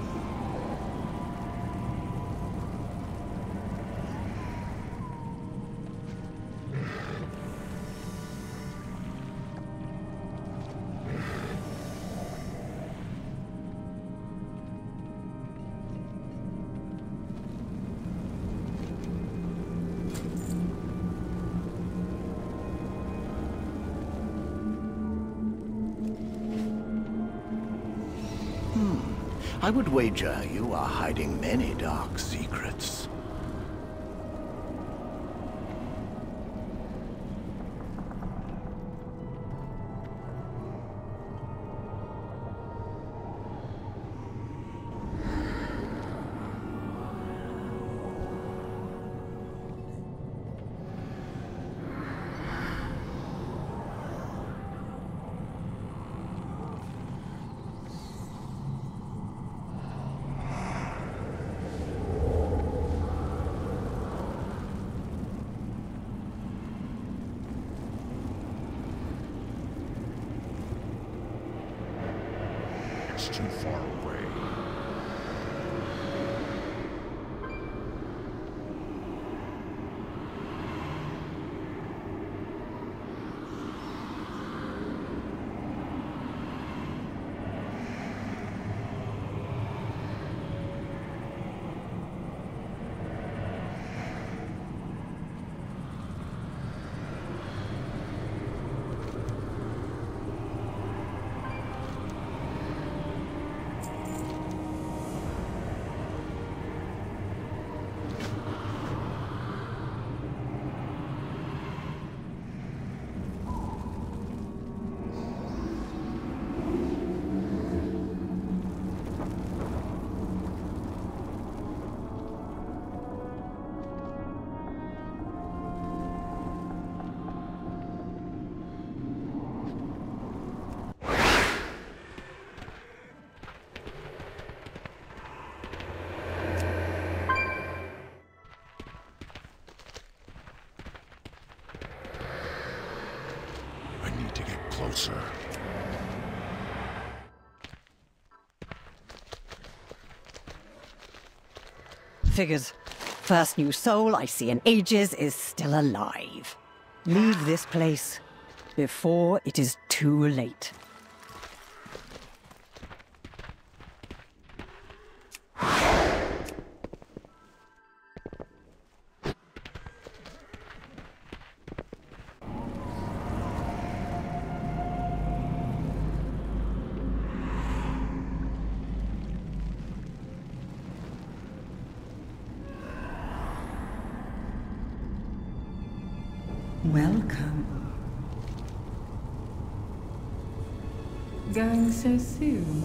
I would wager you are hiding many dark secrets. It's too far away. Closer. Figures. First new soul I see in ages is still alive. Leave this place before it is too late. Welcome. Going so soon?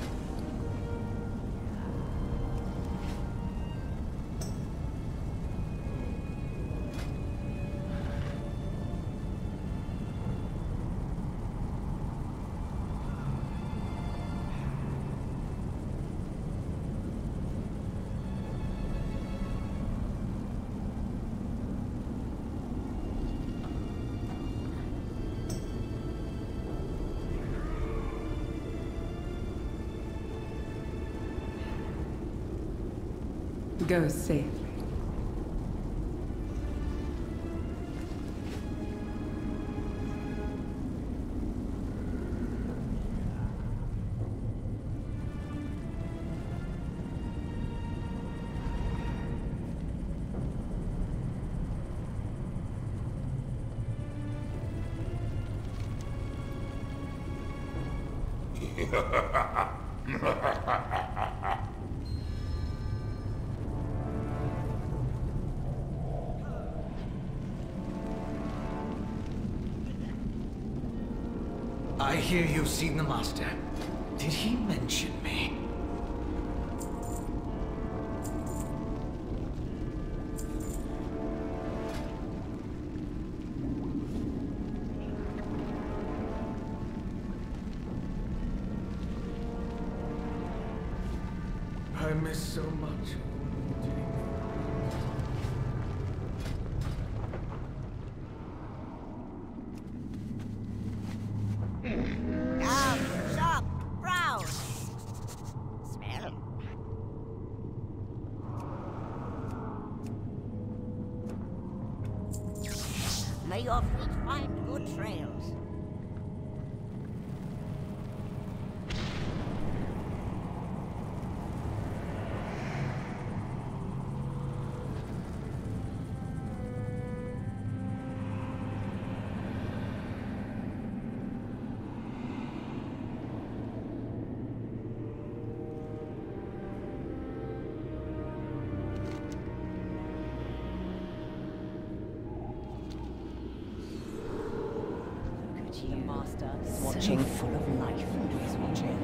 Go safely. I hear you've seen the Master. Did he mention me? I miss so much. May your feet find good trails. The master is watching, so full of life, and he's watching.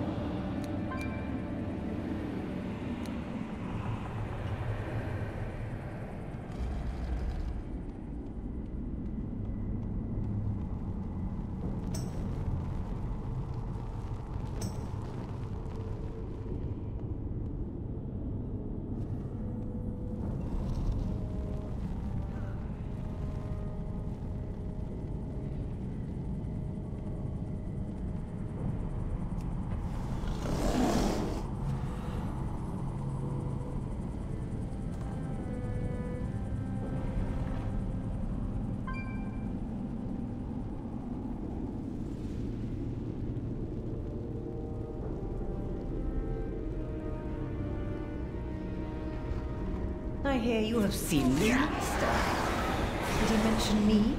I hear you have seen the master. Did he mention me?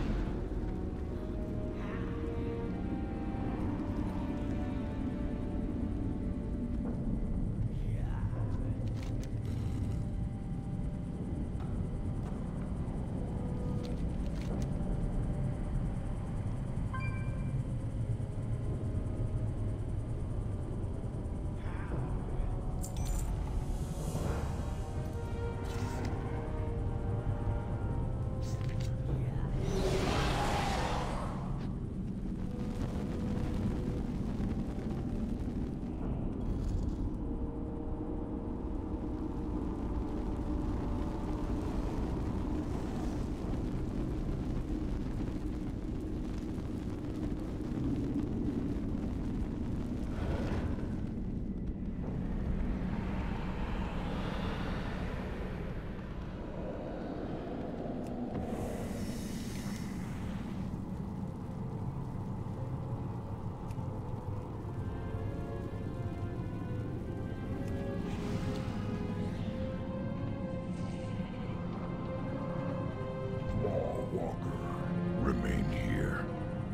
Remain here.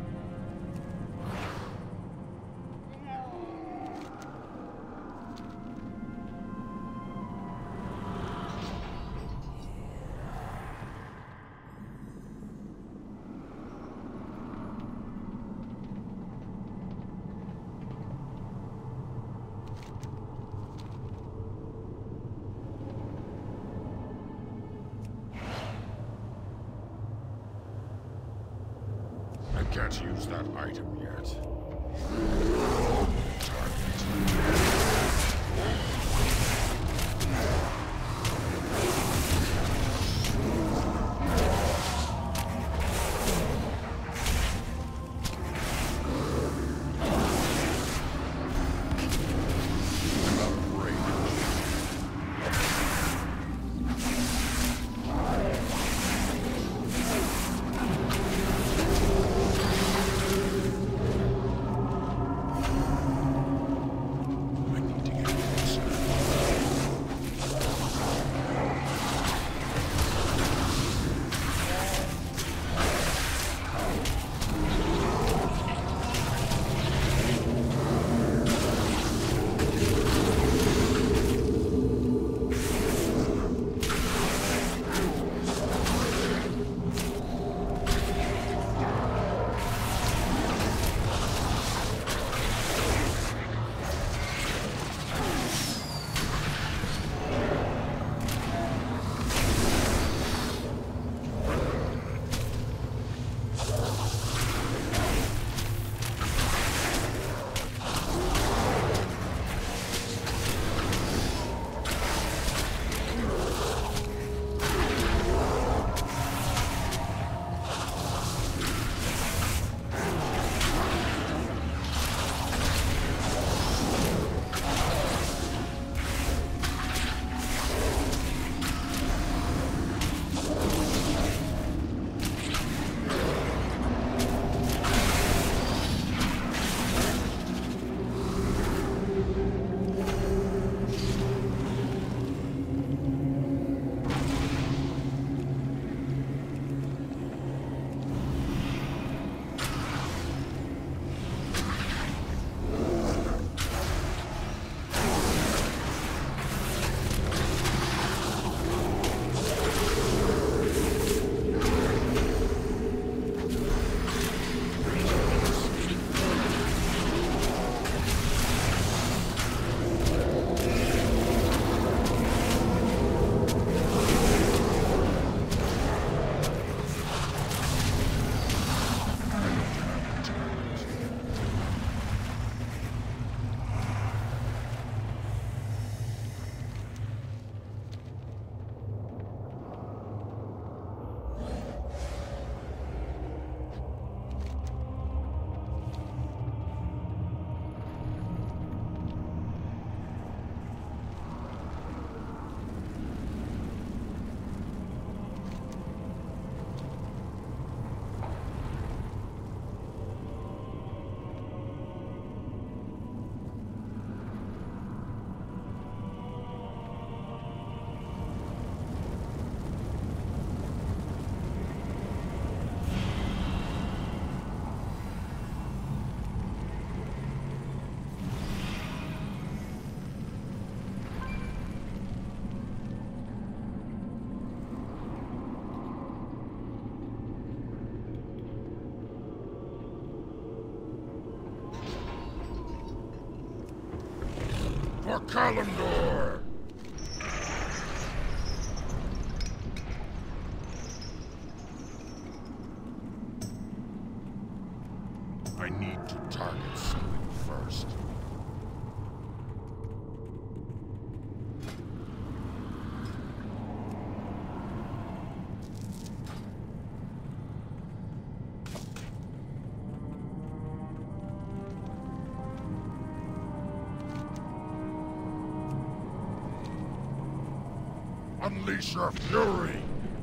I can't use that item yet. Kalimdor! I need to target something first. Unleash your fury!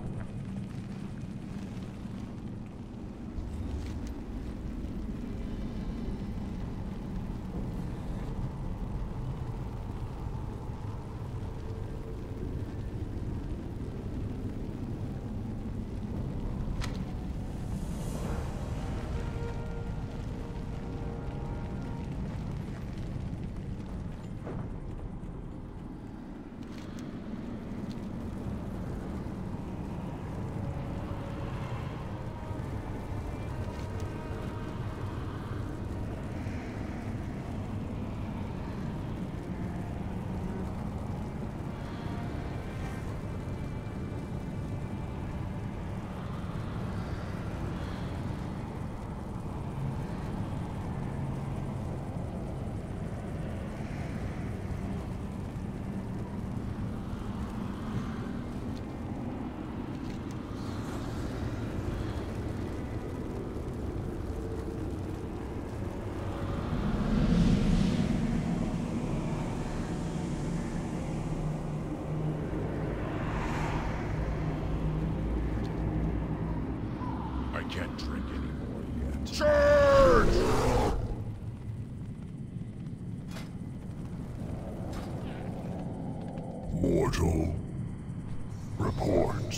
I can't drink anymore yet. Charge! Mortal. Report.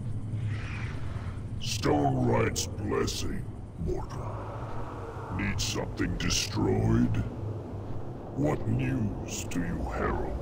Stone Right's blessing, mortal. Need something destroyed? What news do you herald?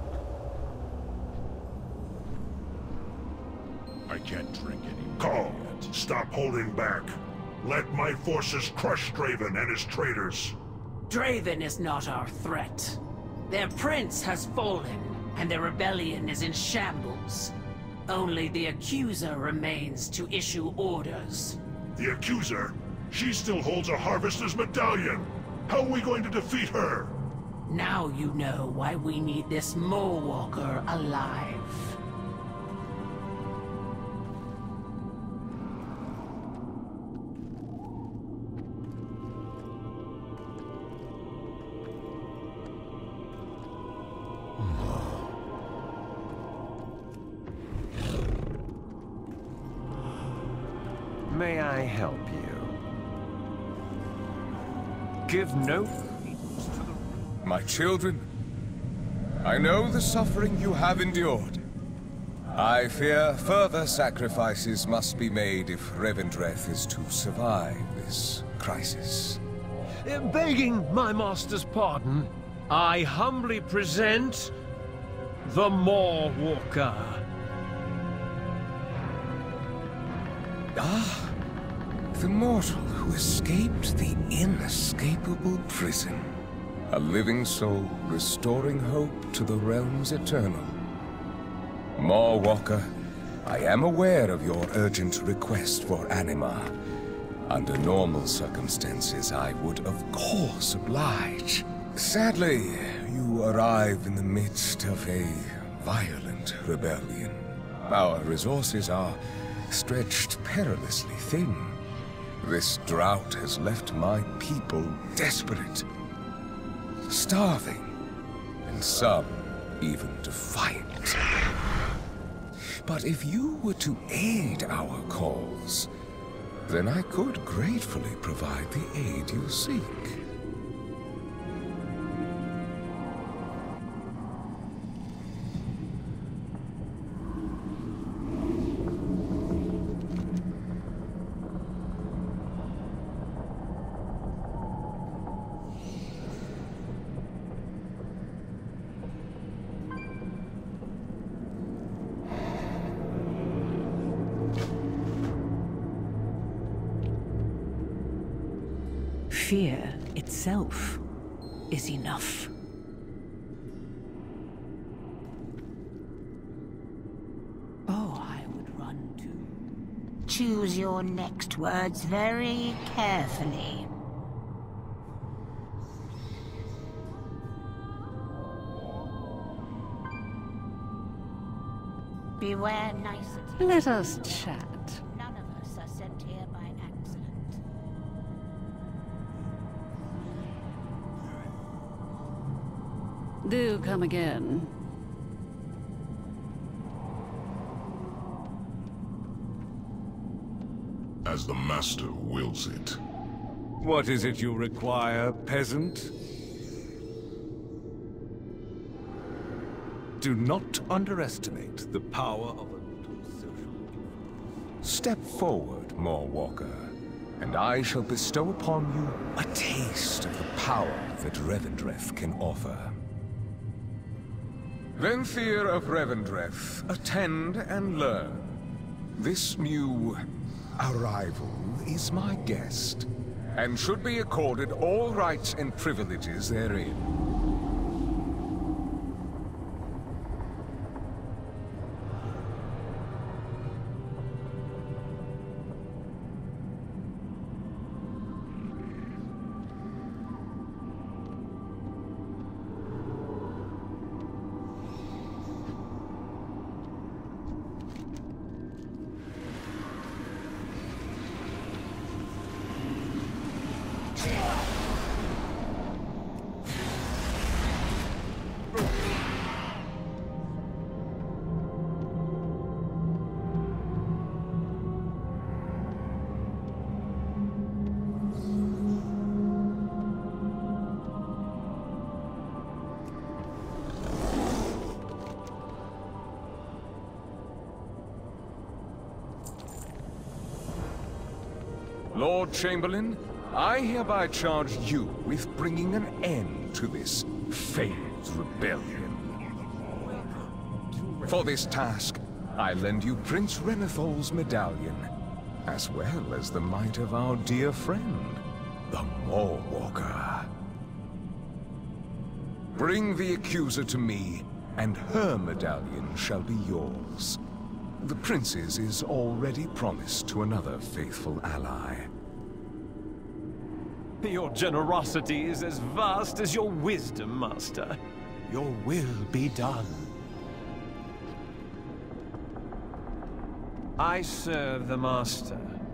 I can't drink anymore. Call. Stop holding back. Let my forces crush Draven and his traitors. Draven is not our threat. Their prince has fallen, and their rebellion is in shambles. Only the Accuser remains to issue orders. The Accuser? She still holds a Harvester's medallion! How are we going to defeat her? Now you know why we need this Mawwalker alive. May I help you? Give no... My children, I know the suffering you have endured. I fear further sacrifices must be made if Revendreth is to survive this crisis. Uh, begging my master's pardon, I humbly present the Mawwalker. Ah, the mortal who escaped the inescapable prison. A living soul restoring hope to the realms eternal. Mawwalker, I am aware of your urgent request for anima. Under normal circumstances, I would of course oblige. Sadly, you arrive in the midst of a violent rebellion. Our resources are stretched perilously thin. This drought has left my people desperate, starving, and some even defiant. But if you were to aid our cause, then I could gratefully provide the aid you seek. Fear itself is enough. run to. Choose your next words very carefully. Beware nicety. Let us chat. None of us are sent here by accident. Do come again. As the Master wills it. What is it you require, peasant? Do not underestimate the power of a little social... Step forward, Mawwalker, and I shall bestow upon you a taste of the power that Revendreth can offer. Venthyr of Revendreth, attend and learn. This new arrival is my guest, and should be accorded all rights and privileges therein. Lord Chamberlain, I hereby charge you with bringing an end to this failed rebellion. For this task, I lend you Prince Renethal's medallion, as well as the might of our dear friend, the Mawwalker. Bring the accuser to me, and her medallion shall be yours. The prince's is already promised to another faithful ally. Your generosity is as vast as your wisdom, Master. Your will be done. I serve the Master.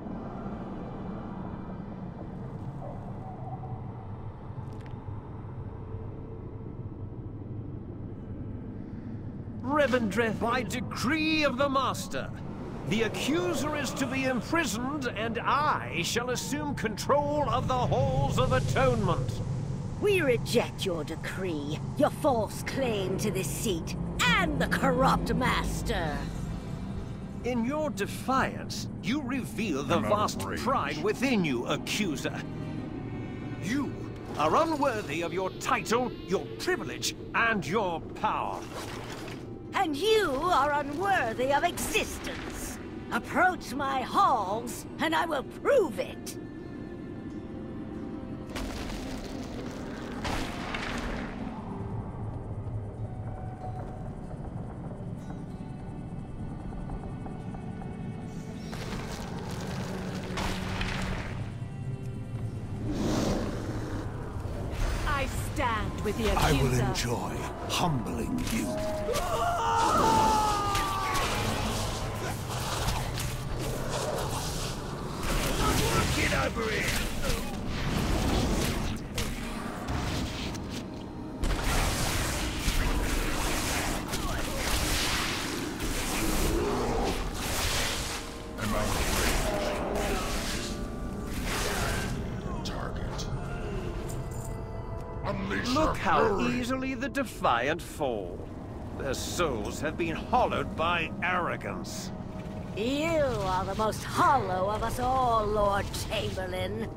Revendreth, by decree of the Master, the accuser is to be imprisoned, and I shall assume control of the Halls of Atonement. We reject your decree, your false claim to this seat, and the corrupt Master. In your defiance, you reveal the vast pride within you, accuser. You are unworthy of your title, your privilege, and your power. And you are unworthy of existence. Approach my halls, and I will prove it. I stand with the accuser. I will enjoy humbling you. Get over here! Target. Unleash Look how fury. easily the Defiant fall. Their souls have been hollowed by arrogance. You are the most hollow of us all, Lord Chamberlain.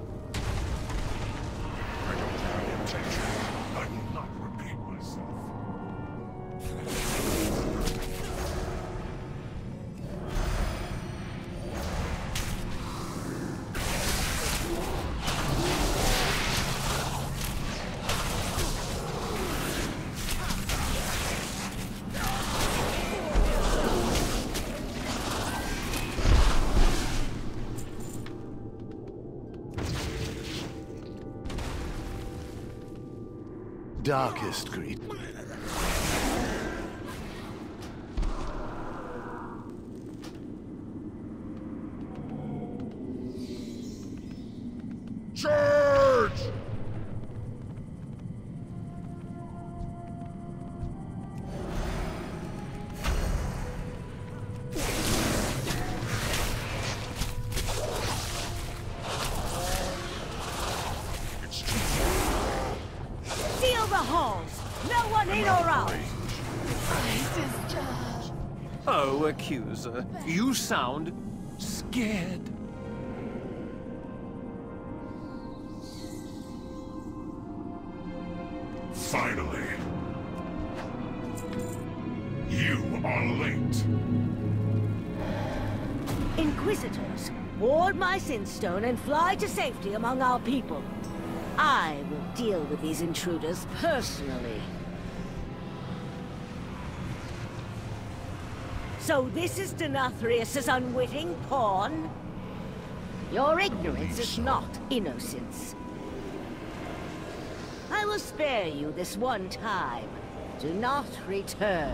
I don't have the intention. I will not repeat myself. darkest greed. Charge! Seal the halls! No one in or out! Oh, Accuser, you sound scared. Finally. You are late. Inquisitors, ward my Sinstone and fly to safety among our people. I will deal with these intruders personally. So this is Denathrius's unwitting pawn? Your ignorance is not innocence. I will spare you this one time. Do not return.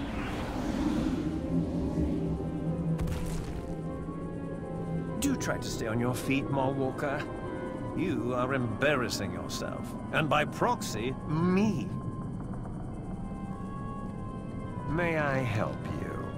Do try to stay on your feet, Mawwalker. You are embarrassing yourself, and by proxy, me. May I help you?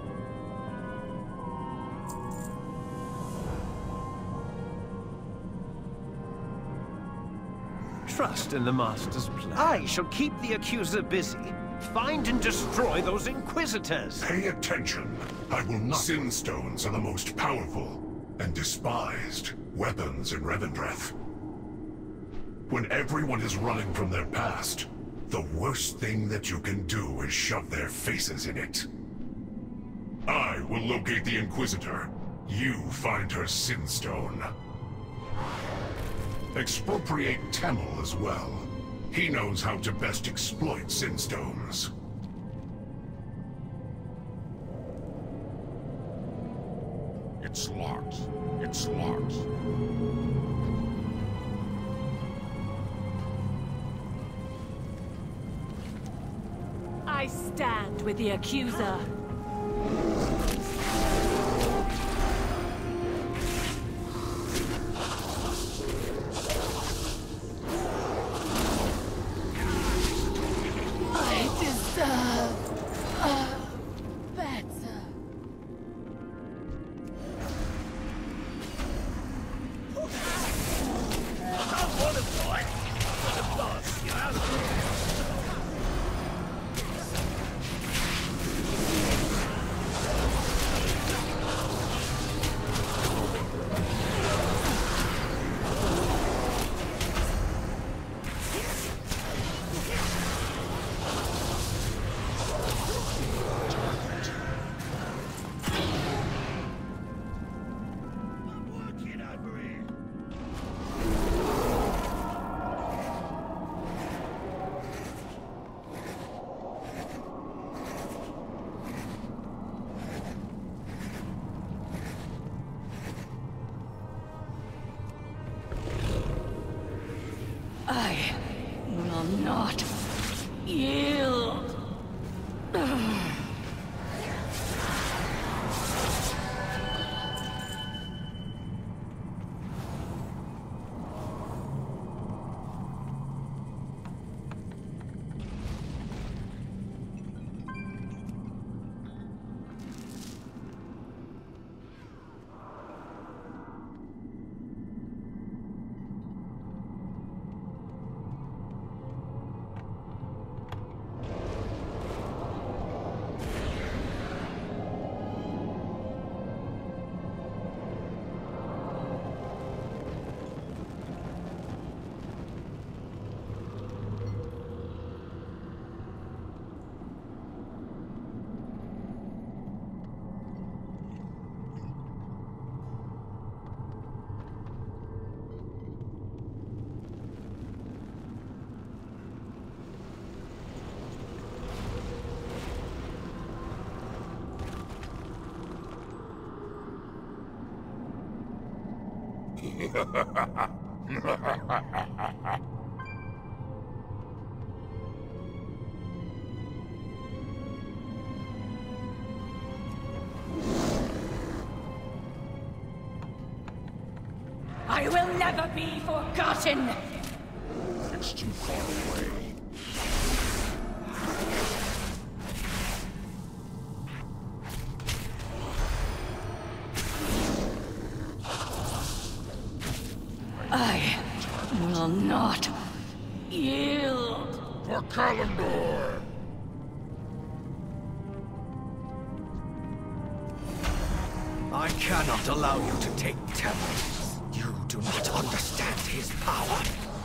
Trust in the Master's plan. I shall keep the Accuser busy. Find and destroy those Inquisitors. Pay attention. I will not. Sinstones are the most powerful and despised weapons in Revendreth. When everyone is running from their past, the worst thing that you can do is shove their faces in it. I will locate the Inquisitor. You find her Sinstone. Expropriate Temel as well. He knows how to best exploit Sinstones. It's locked. It's locked. I stand with the Accuser. I will not yield. will never be forgotten! It's too far away. I will not yield. For Kalimdor! I cannot allow you to take Temel. You do not understand his power.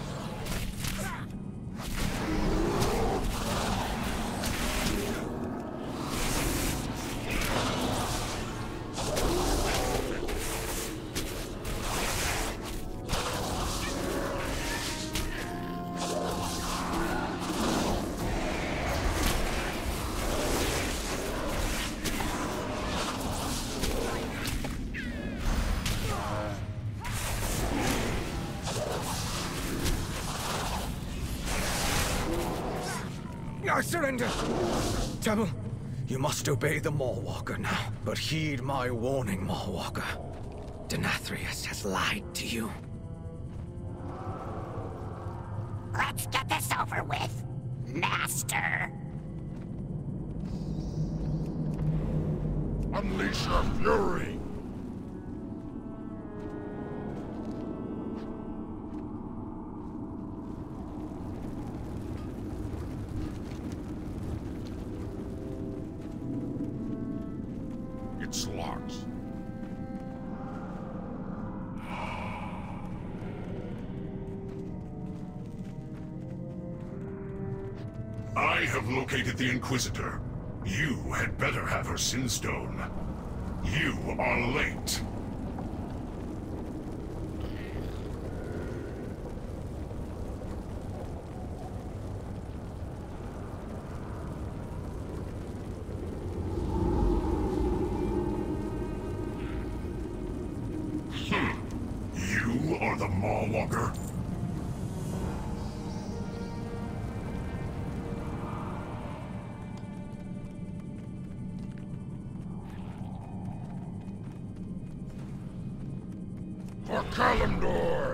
I surrender! Temel, you must obey the Maulwalker now. But heed my warning, Maulwalker. Denathrius has lied to you. Let's get this over with, Master. Unleash your fury! It's locked. I have located the Inquisitor. You had better have her Sinstone. You are late. You are the Maulwalker? For Kalimdor!